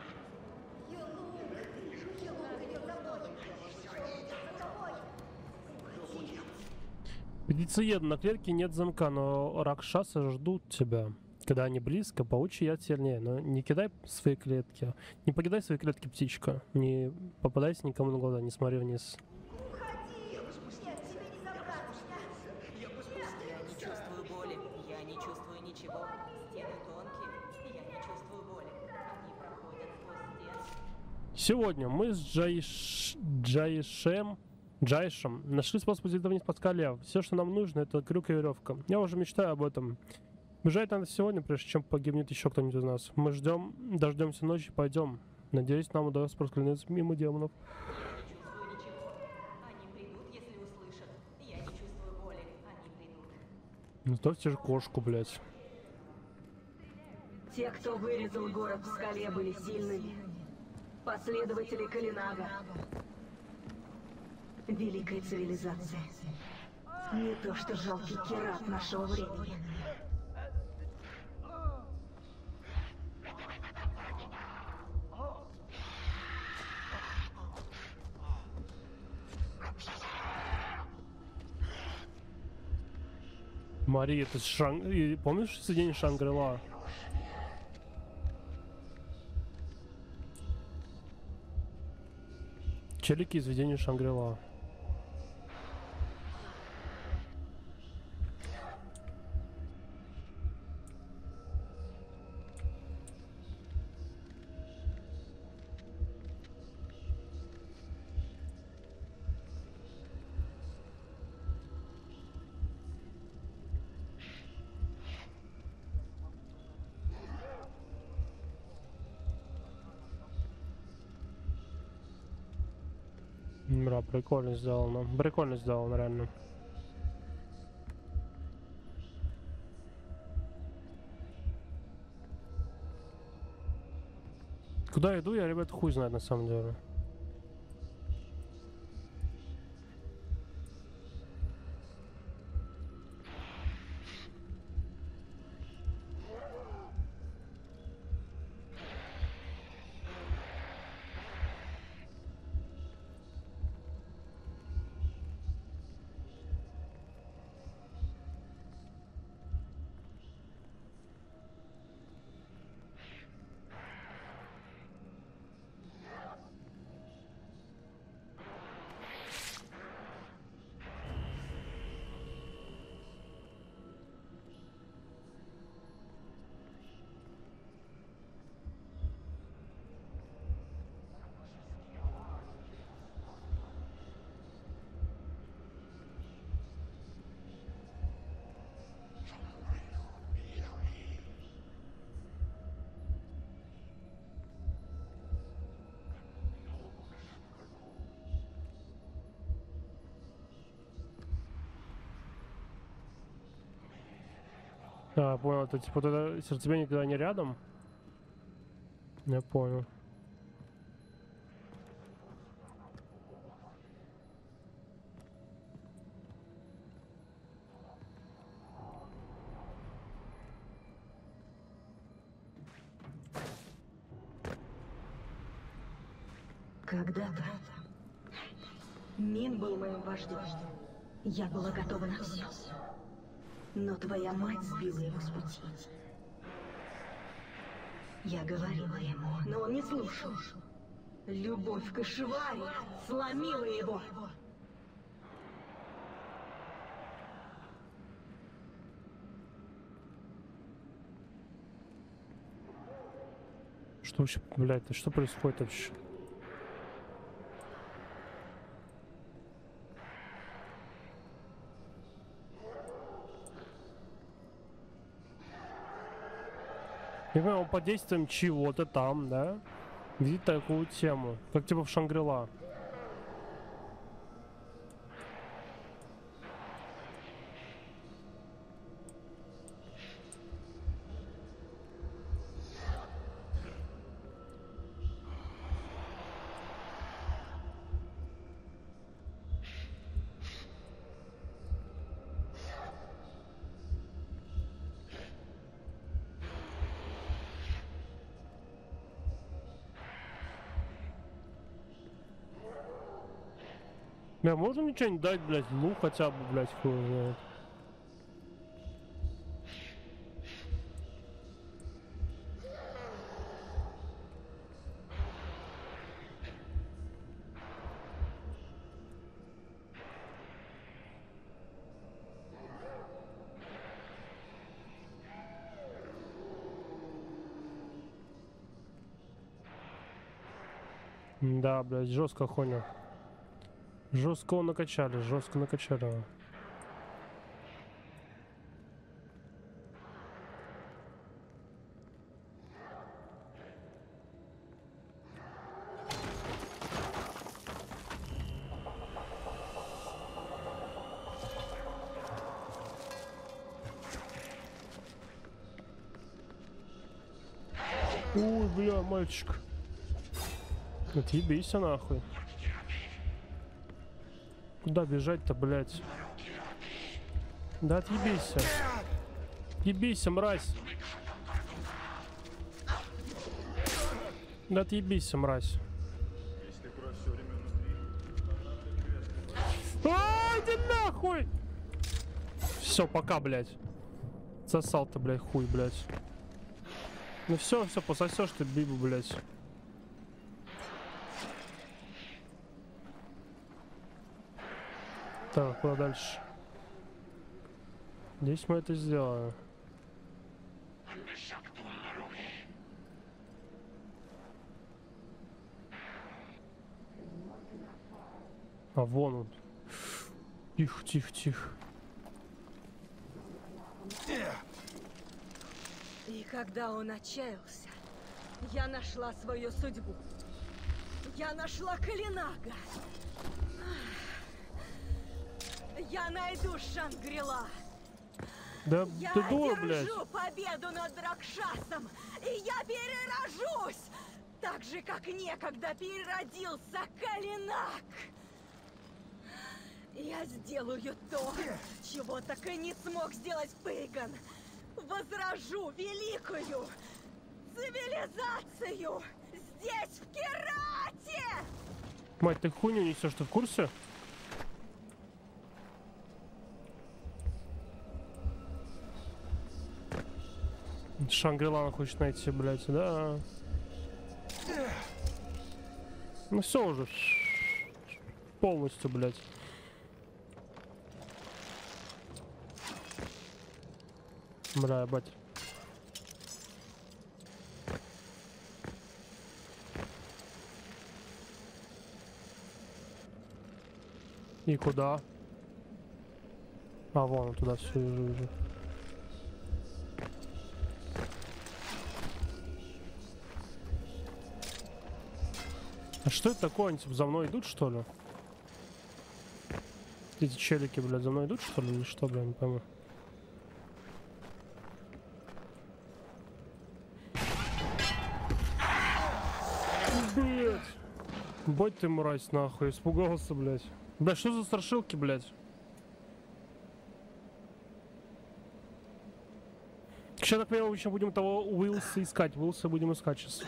[SPEAKER 1] Педицеед, на клетке нет замка, но ракшасы ждут тебя. Когда они близко, паучий яд сильнее. Но не кидай свои клетки. Не покидай свои клетки, птичка. Не попадайся никому на глаза, не смотри вниз.
[SPEAKER 6] Я не чувствую боли. Я не чувствую ничего. Стены тонкие. Я не чувствую боли. Они проходят сквозь стены.
[SPEAKER 1] Сегодня мы с Джайш... Джайшем... Джайшем нашли способ взлетать вниз по скале. Все, что нам нужно, это крюк и веревка. Я уже мечтаю об этом. Бежать надо сегодня, прежде чем погибнет еще кто-нибудь из нас. Мы ждем, дождемся ночи, пойдем. Надеюсь, нам удастся проскользнуть мимо демонов.
[SPEAKER 6] Я не чувствую
[SPEAKER 1] Готовьте же кошку, блядь.
[SPEAKER 6] Те, кто вырезал город в скале, были сильными. Последователи Калинага. Великая цивилизация. Не то что жалкий керат нашего времени.
[SPEAKER 1] Мария, это Шан... и помнишь сиденье Шангрила? Челики из видения Шангрила. Бра, прикольно сделано. Прикольно сделано, реально. Куда я иду, я, ребят, хуй знает на самом деле. А, понял, это типа вот это сердцебиение, когда они рядом? Я понял.
[SPEAKER 6] Когда-то Мин был моим вождем. Я была готова на все. Но твоя мать сбила его с пути. Я говорила ему, но он не слушал. Любовь к Ишваре сломила его.
[SPEAKER 1] Что вообще, блядь, да что происходит вообще? Я понимаю, он под действием чего-то там, да? Видит такую тему, как типа в Шангрила. Бля, можно мне что-нибудь дать, блядь, лук хотя бы, блядь, хуй знает. Да, блядь, жестко хуйня. Жестко накачали, жестко накачали. Ой, бля, мальчик. Отъебись, нахуй. Куда бежать-то, блядь? Да отъебись. Отъебись, мразь. Да отъебись, мразь. А, иди нахуй! Все, пока, блядь. Сосал ты, блядь, хуй, блядь. Ну все, все, пососешь ты бибу, блядь. Так, куда дальше? Здесь мы это сделаем. А вон он. Тихо, тихо, тихо.
[SPEAKER 6] И когда он отчаялся, я нашла свою судьбу. Я нашла Калинага. Я найду Шангрила.
[SPEAKER 1] Да
[SPEAKER 6] Я
[SPEAKER 1] ты дура, блядь.
[SPEAKER 6] одержу победу над Ракшасом, и я перерожусь, так же, как некогда переродился Калинаг. Я сделаю то, чего так и не смог сделать Пейган. Возрожу великую цивилизацию здесь, в Керате!
[SPEAKER 1] Мать, ты хуйню несешь, ты в курсе? Шангрила хочет найти, блядь, да. Ну все уже. Полностью, блядь. Бля, бать. И куда? А, вон, туда все вижу, вижу. А что это такое? Они типа за мной идут, что ли? Эти челики, блядь, за мной идут, что ли? Или что, блядь, не пойму. Блядь. Бать ты, мразь, нахуй. Испугался, блядь. Бля, что за страшилки, блядь? Сейчас, так понимаю, еще будем того Уилса искать. Уилса будем искать сейчас.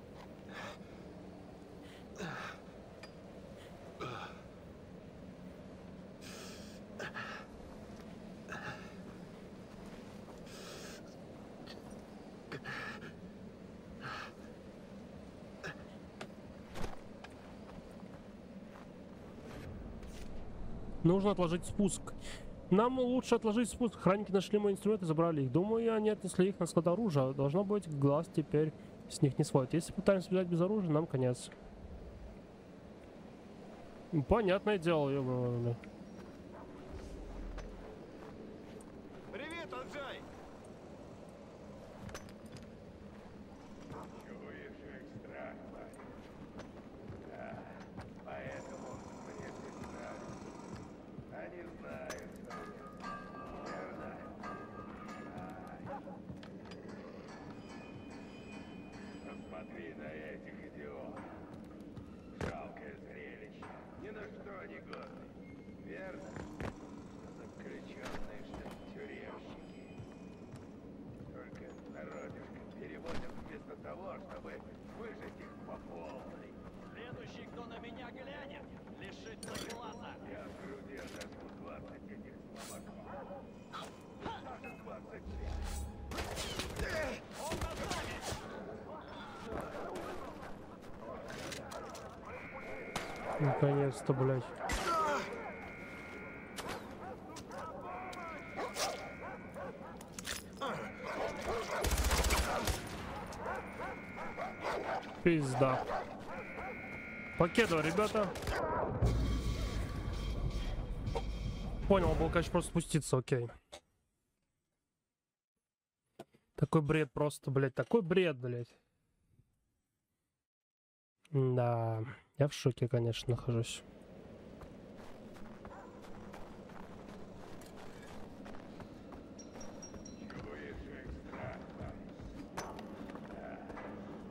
[SPEAKER 1] Нужно отложить спуск. Нам лучше отложить спуск. Охранники нашли мои инструменты, забрали их. Думаю, они отнесли их на склад оружия. Должно быть, глаз теперь с них не сводит. Если пытаемся бежать без оружия, нам конец. Понятное дело, ё-моё.
[SPEAKER 3] Привет, Анджай!
[SPEAKER 4] Чуешь их страх, парень? Да, поэтому мне ты нравишься. Они знают, что я. Верно? Посмотри на этих идиотов. Жалкое зрелище. Ни на что не годный. Верно? Заключенные, что ли, тюремщики. Только народишко переводят вместо того, чтобы выжать их по полной.
[SPEAKER 7] Следующий, кто на меня глянет, лишится глаза.
[SPEAKER 4] Я в груди отожгу двадцать этих слабаков. Даже двадцать пять.
[SPEAKER 7] Он на нами!
[SPEAKER 1] Наконец-то, блядь. Пизда. Покедово, ребята. Понял, был, конечно, просто спуститься, окей. Такой бред просто, блядь, такой бред, блядь. Да, я в шоке, конечно, нахожусь.
[SPEAKER 4] Чуешь их страх, парень? Да,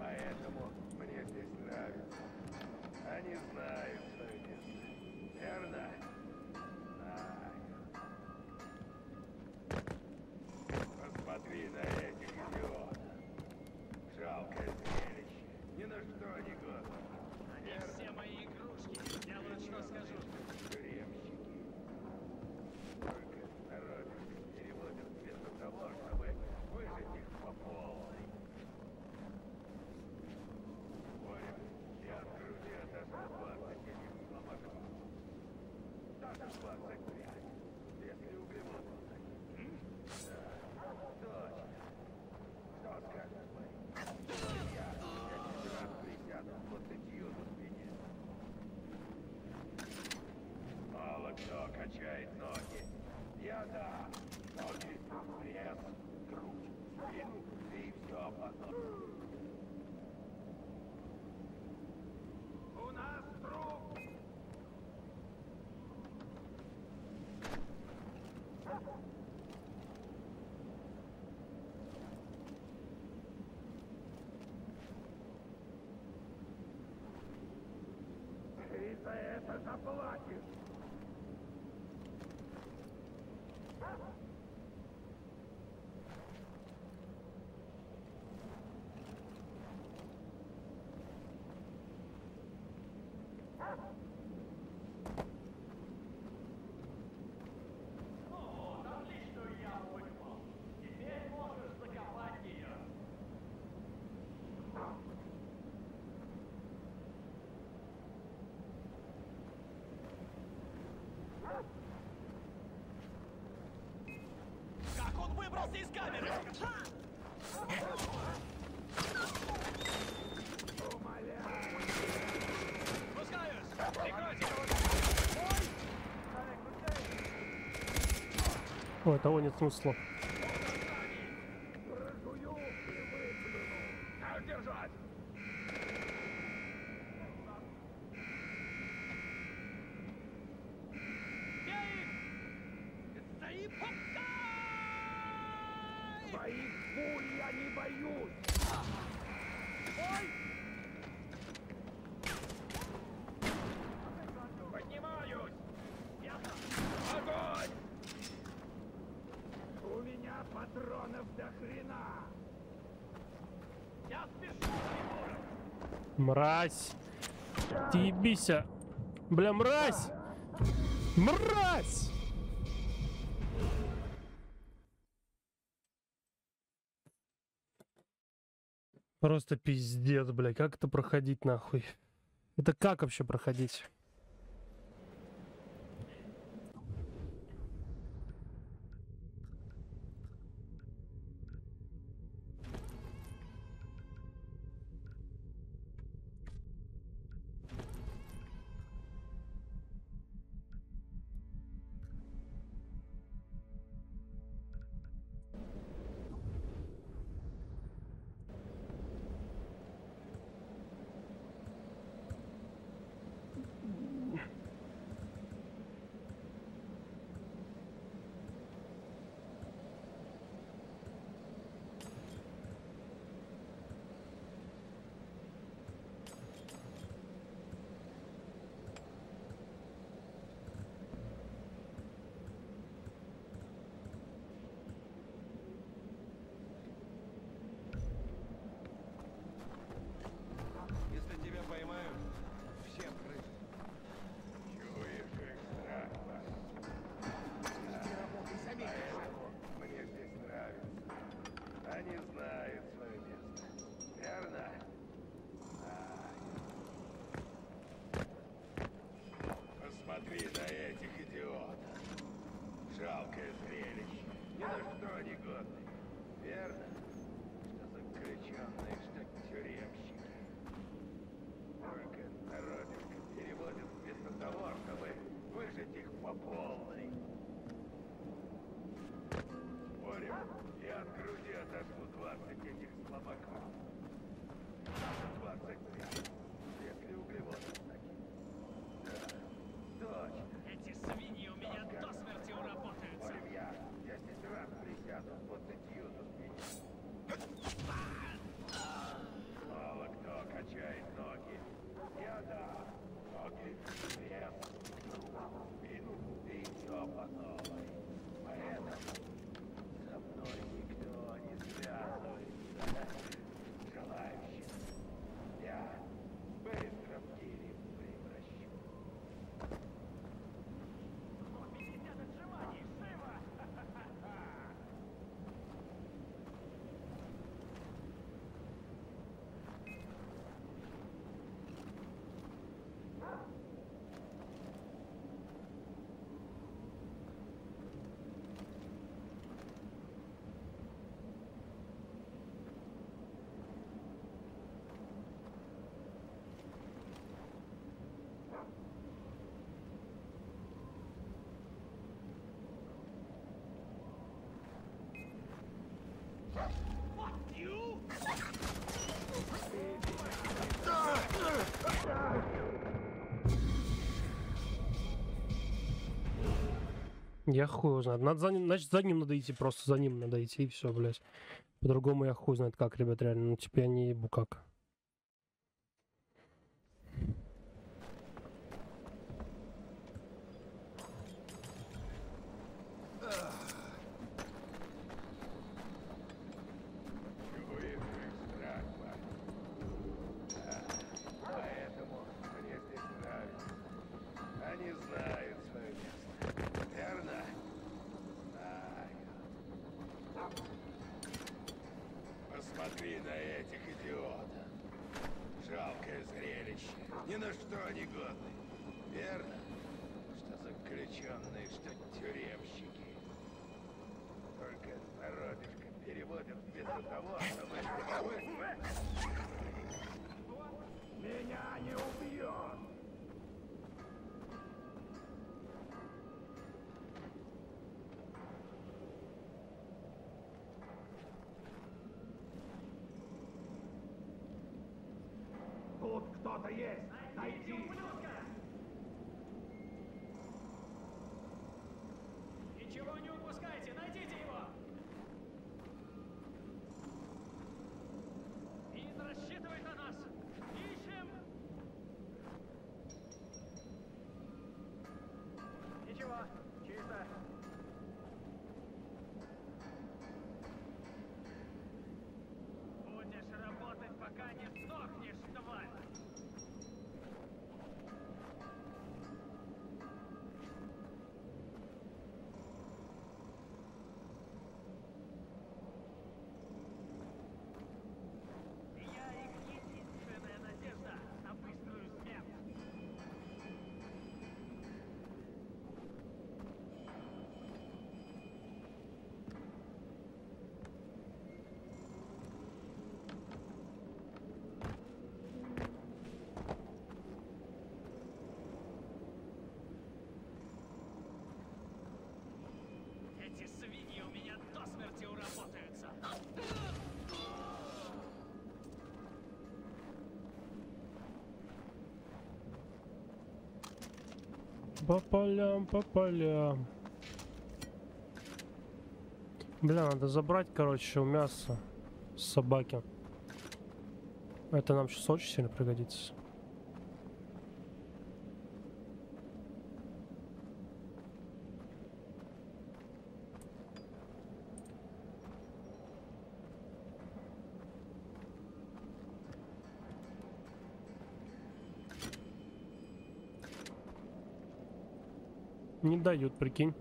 [SPEAKER 7] точно скажу.
[SPEAKER 4] Мало кто качает ноги. Я да. Ноги, пресс, грудь, спину и все потом. У нас труп! Ты за это заплатишь!
[SPEAKER 7] О, отличную яму выкопал. Теперь можешь закопать ее. Как он выбрался из камеры? Спускаюсь! Прикройте!
[SPEAKER 1] Ой, того нет смысла.
[SPEAKER 4] Прожую и выплюну. Так держать!
[SPEAKER 7] Я их! Заипоптай!
[SPEAKER 4] Твоих пуль я не боюсь!
[SPEAKER 7] Ой!
[SPEAKER 4] Поднимаюсь! Огонь! У меня патронов до хрена!
[SPEAKER 7] Я спешу, прибор!
[SPEAKER 1] Мразь! Ты ебися! Бля, мразь! Мразь! Просто пиздец, бля, как это проходить нахуй? Это как вообще проходить? Я хуй знаю. Надо за ним, значит, за ним надо идти, просто за ним надо идти, и все, блядь. По-другому я хуй знает как, ребят, реально. Ну, типа, я не ебу как.
[SPEAKER 3] Поэтому мне здесь нравится. Они знают свое место. Верно? Знаю. Посмотри на этих идиотов. Жалкое зрелище. Ни на что не годны. Верно? Что заключенные, что тюремщики. Только народишко переводят вместо того, чтобы... Меня не убьет! Тут кто-то есть! Найди!
[SPEAKER 7] Ничего не упускайте, найдите его! Ин рассчитывает на нас! Ищем! Ничего, чисто. Будешь работать, пока не сдохнешь, тварь! Я их единственная надежда на быструю смерть. Эти свиньи у меня до смерти уработаются.
[SPEAKER 1] По полям, по полям. Бля, надо забрать, короче, у мяса с собаки. Это нам сейчас очень сильно пригодится. Не дают, прикинь.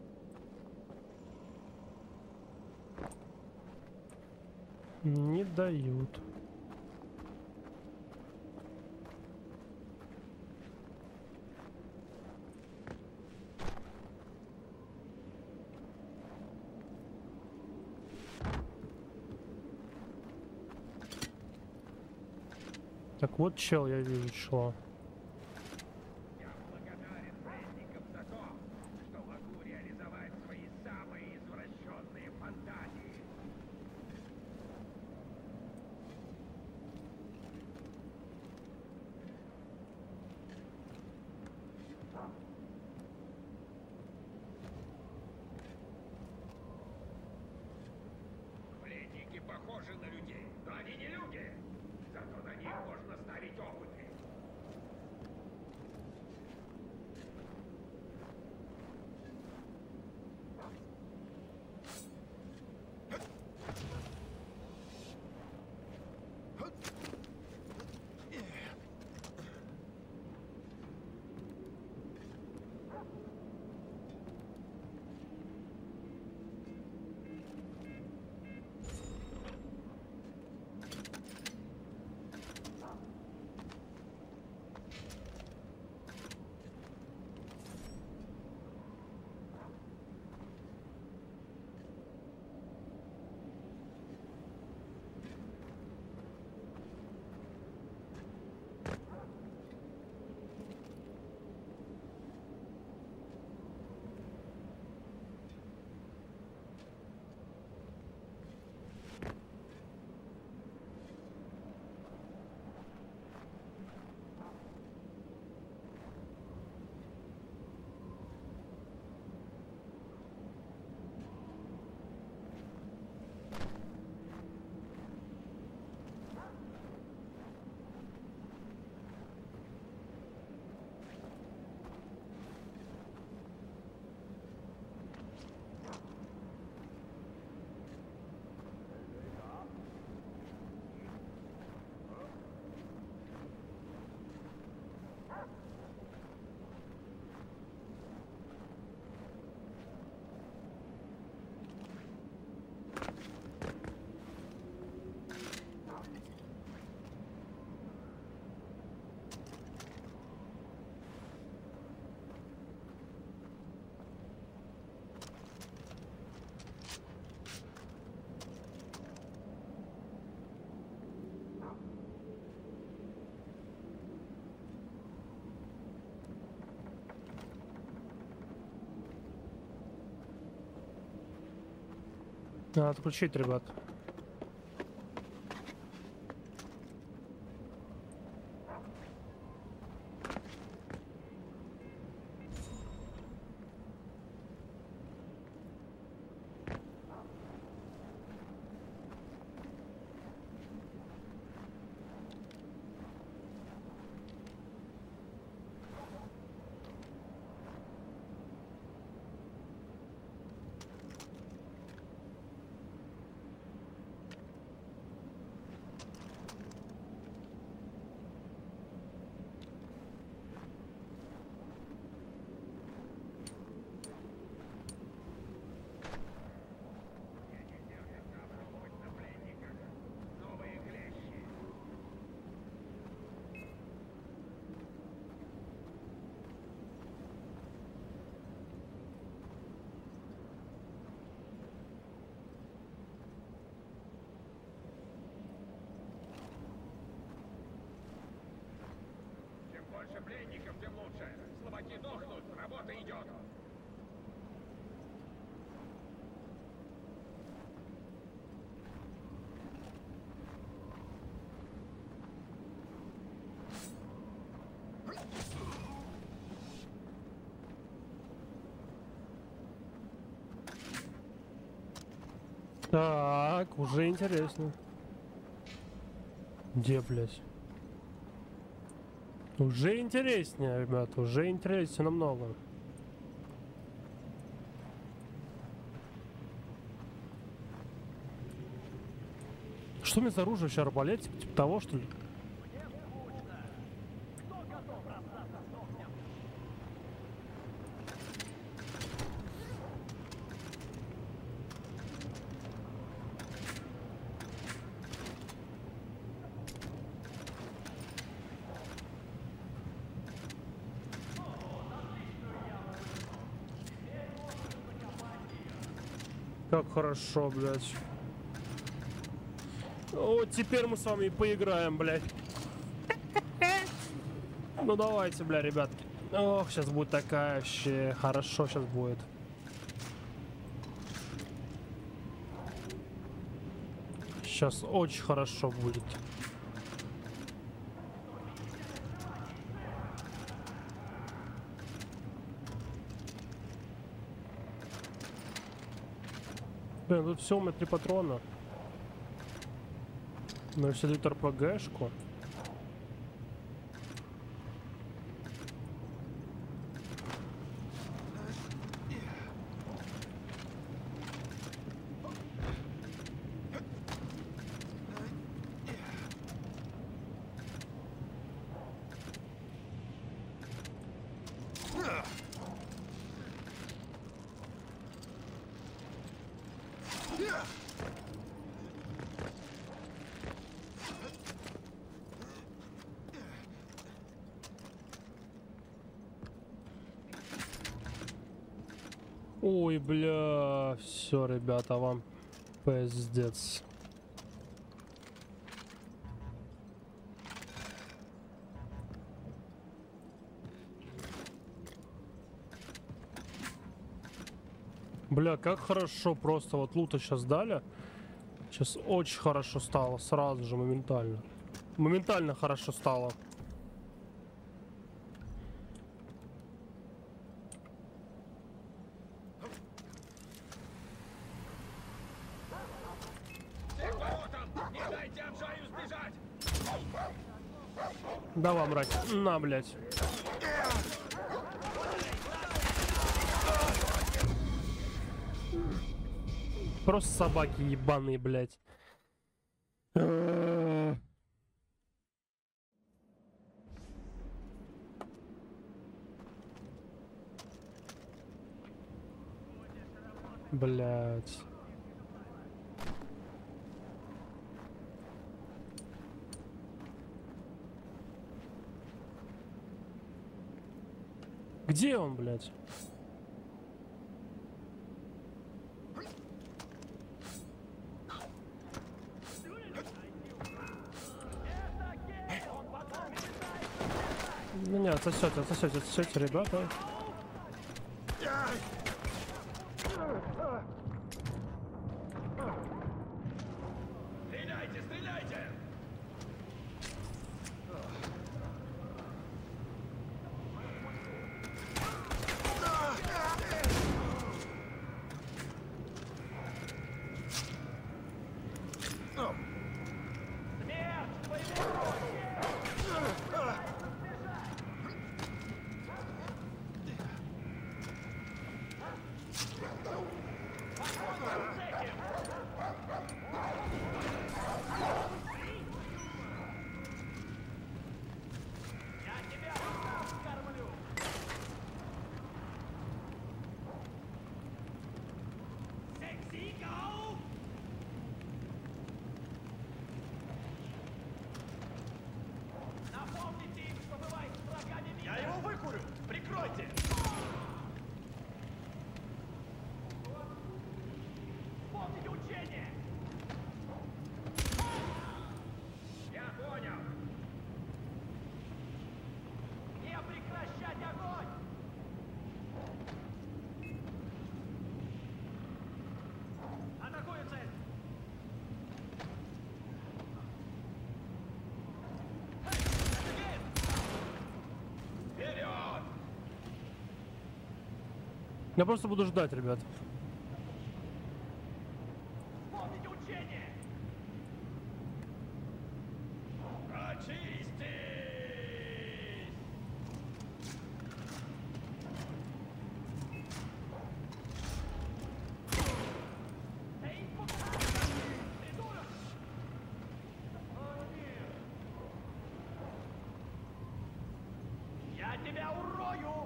[SPEAKER 1] Не дают. Так вот, чел, я вижу, чего.
[SPEAKER 4] Я благодарен пленникам за то, что могу реализовать свои самые извращенные фантазии. Пленники похожи на людей, но они не люди. Зато на них можно ставить опыты.
[SPEAKER 1] Надо отключить, ребят.
[SPEAKER 4] Чем больше пленников, тем лучше. Слабаки дохнут, работа идет.
[SPEAKER 1] Так, уже интересно. Где, блядь? Уже интереснее, ребят, уже интереснее намного. Что мне за оружие вообще, арбалетик? Типа того, что ли? Как хорошо, блядь. Вот теперь мы с вами и поиграем, блядь. Ну давайте, бля, ребят. Ох, сейчас будет такая вообще... Хорошо сейчас будет. Сейчас очень хорошо будет. Блин, тут все, у меня три патрона. Ну, если дают эр пэ гэшку. Ой, бля, все, ребята, вам пиздец. Бля, как хорошо просто вот лута сейчас дали. Сейчас очень хорошо стало, сразу же, моментально. Моментально хорошо стало. Давай, мразь. На, блядь. Просто собаки ебаные, блядь. Блядь. Где он, блядь? Ну не, отсосете, отсосете, отсосете, ребята. Я просто буду ждать, ребят.
[SPEAKER 7] Помните учение!
[SPEAKER 4] Очистись!
[SPEAKER 7] Эй, пока! Придурок! О, нет! Я тебя урою!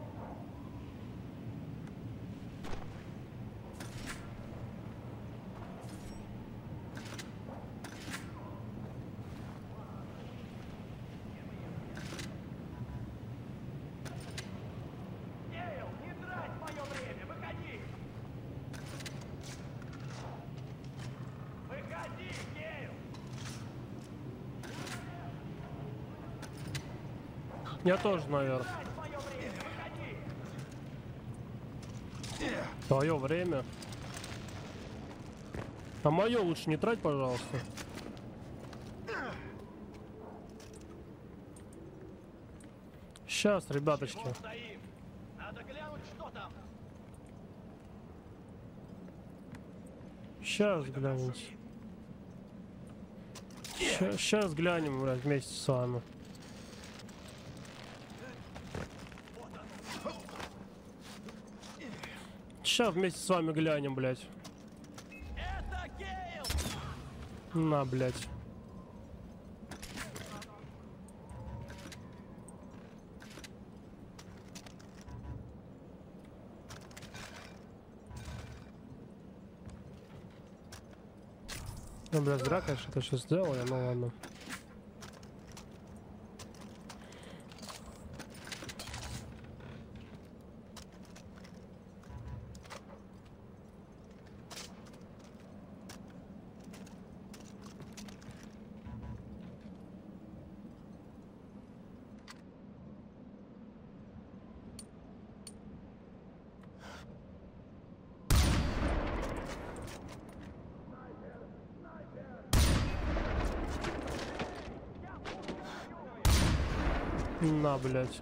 [SPEAKER 7] Гейл, не трать мое время! Выходи! Выходи, Гейл!
[SPEAKER 1] Я тоже наверх.
[SPEAKER 7] Трать мое время! Выходи!
[SPEAKER 1] Твое время. А мое лучше не трать, пожалуйста. Сейчас, ребяточки.
[SPEAKER 7] Чего стоим? Надо глянуть, что там.
[SPEAKER 1] Сейчас глянем. Сейчас глянем, блядь, вместе с вами. Сейчас вместе с вами глянем, блядь.
[SPEAKER 7] Это Гейл!
[SPEAKER 1] На, блядь. Ну, бля, зря, конечно, это сейчас сделал я, ну ладно. На, блядь.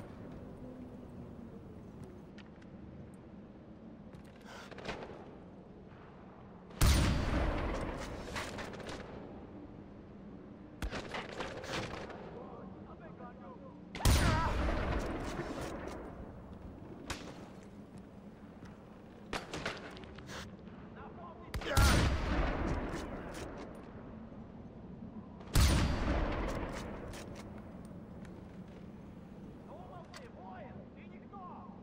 [SPEAKER 7] Думал ты, воин, ты никто!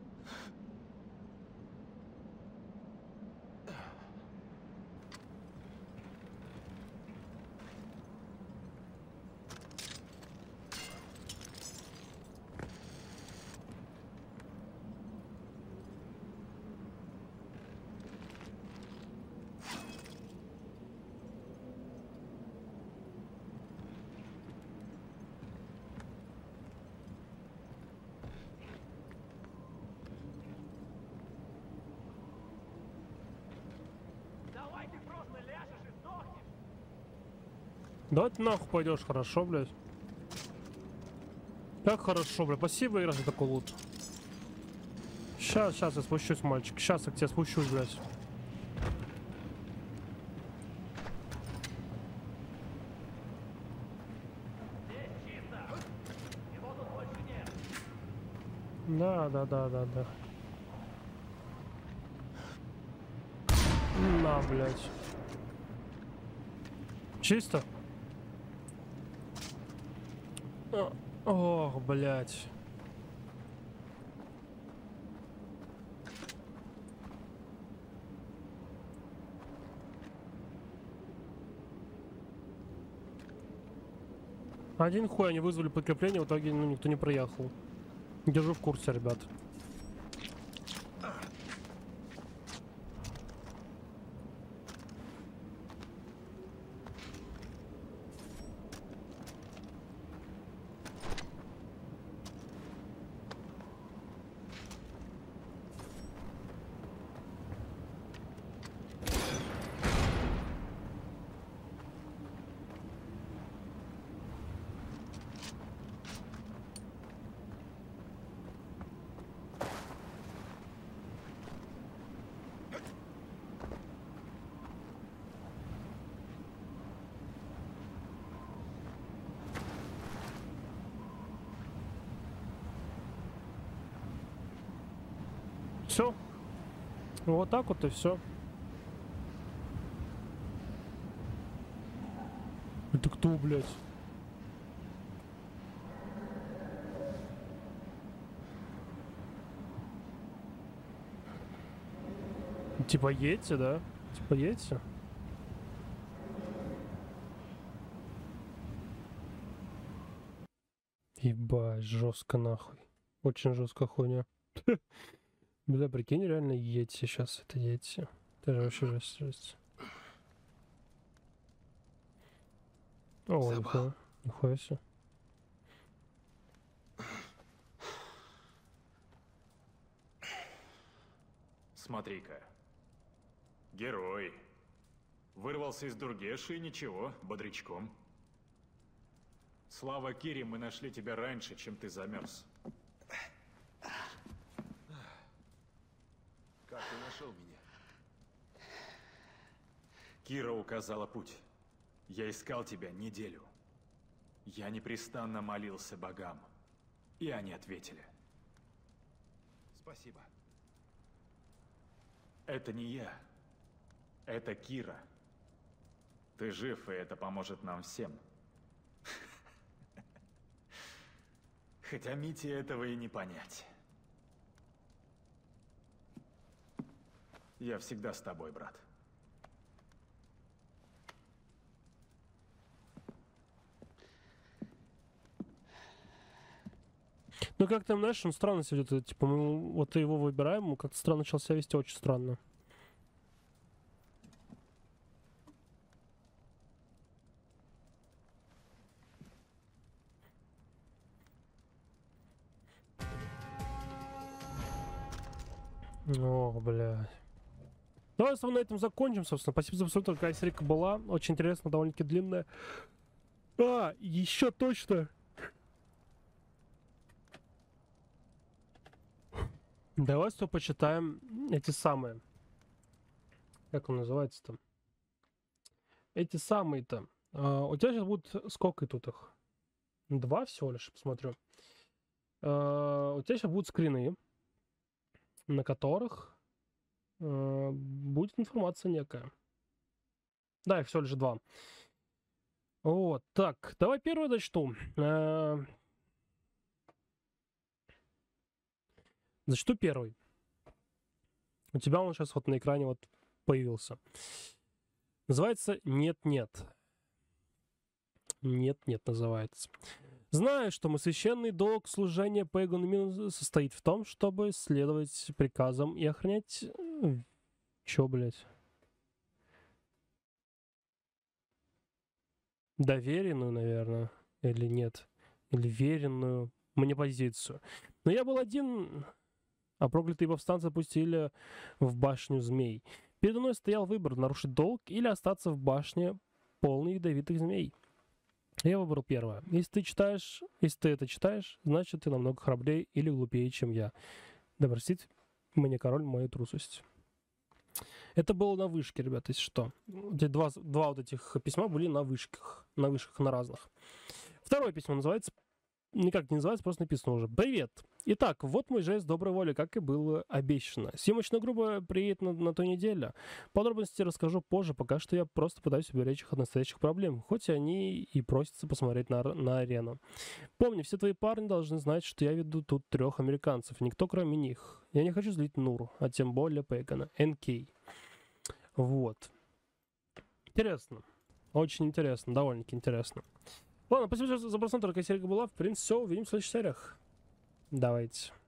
[SPEAKER 7] Давай ты просто ляжешь и сдохнешь!
[SPEAKER 1] Давай ты нахуй пойдешь, хорошо, блядь. Как хорошо, блядь. Спасибо, игра, за такой лут. Сейчас, сейчас я спущусь, мальчик. Сейчас я к тебе спущусь, блядь.
[SPEAKER 7] Здесь чисто! Его тут больше нет!
[SPEAKER 1] Да, да, да, да, да. На, блядь. Чисто? О, ох, блядь. Один хуй, они вызвали подкрепление, в итоге ну, никто не проехал. Держу в курсе, ребят. все. Вот так вот и все. Это кто, блядь? Типа едьте, да? Типа едьте. Ебать, жестко нахуй. Очень жестко хуйня. Бля, прикинь, реально едьте сейчас, это едьте. Это же вообще жесть, жесть. О, нихуя, нихуя себе.
[SPEAKER 9] Смотри-ка. Герой. Вырвался из Дургеши и ничего, бодрячком. Слава Кире, мы нашли тебя раньше, чем ты замерз.
[SPEAKER 2] Как ты нашел меня?
[SPEAKER 9] Кира указала путь. Я искал тебя неделю. Я непрестанно молился богам. И они ответили.
[SPEAKER 2] Спасибо.
[SPEAKER 9] Это не я. Это Кира. Ты жив, и это поможет нам всем. Хотя Мите этого и не понять. Я всегда с тобой, брат.
[SPEAKER 1] Ну как там, знаешь, он странно себя ведет. Типа, мы вот его выбираем, он как-то странно начал себя вести, очень странно. О, блядь. Давай с вами на этом закончим, собственно. Спасибо за просмотр, какая серия была. Очень интересно, довольно-таки длинная. А, еще точно. Давай что почитаем эти самые. Как он называется-то? Эти самые-то. А, у тебя сейчас будет сколько тут их? Два всего лишь, посмотрю. А, у тебя сейчас будут скрины, на которых э, будет информация некая. Да, их всего лишь два. Вот, так, давай первое дочту. Э, зачту первый. У тебя он сейчас вот на экране вот появился. Называется «Нет-нет». «Нет-нет» называется. Знаю, что мой священный долг служения Пейгану Мину состоит в том, чтобы следовать приказам и охранять... Чё, блядь? Доверенную, наверное. Или нет. Или веренную мне позицию. Но я был один, а проклятые повстанцы пустили в башню змей. Передо мной стоял выбор: нарушить долг или остаться в башне полной ядовитых змей. Я выбрал первое. Если ты читаешь, если ты это читаешь, значит ты намного храбрее или глупее, чем я. Да простит мне король мою трусость. Это было на вышке, ребята, если что. Эти два, два вот этих письма были на вышках, на вышках, на разных. Второе письмо называется, никак не называется, просто написано уже. Привет. Итак, вот мой жест доброй воли, как и было обещано. Съемочная группа приедет на, на той неделе. Подробности расскажу позже, пока что я просто пытаюсь уберечь их от настоящих проблем, хоть они и просятся посмотреть на, на арену. Помни, все твои парни должны знать, что я веду тут трех американцев, никто кроме них. Я не хочу злить Нуру, а тем более Пейгана. эн кей. Вот. Интересно. Очень интересно, довольно-таки интересно. Ладно, спасибо за просмотр, какая серия была. В принципе, все, увидимся в следующих сериях. Давайте.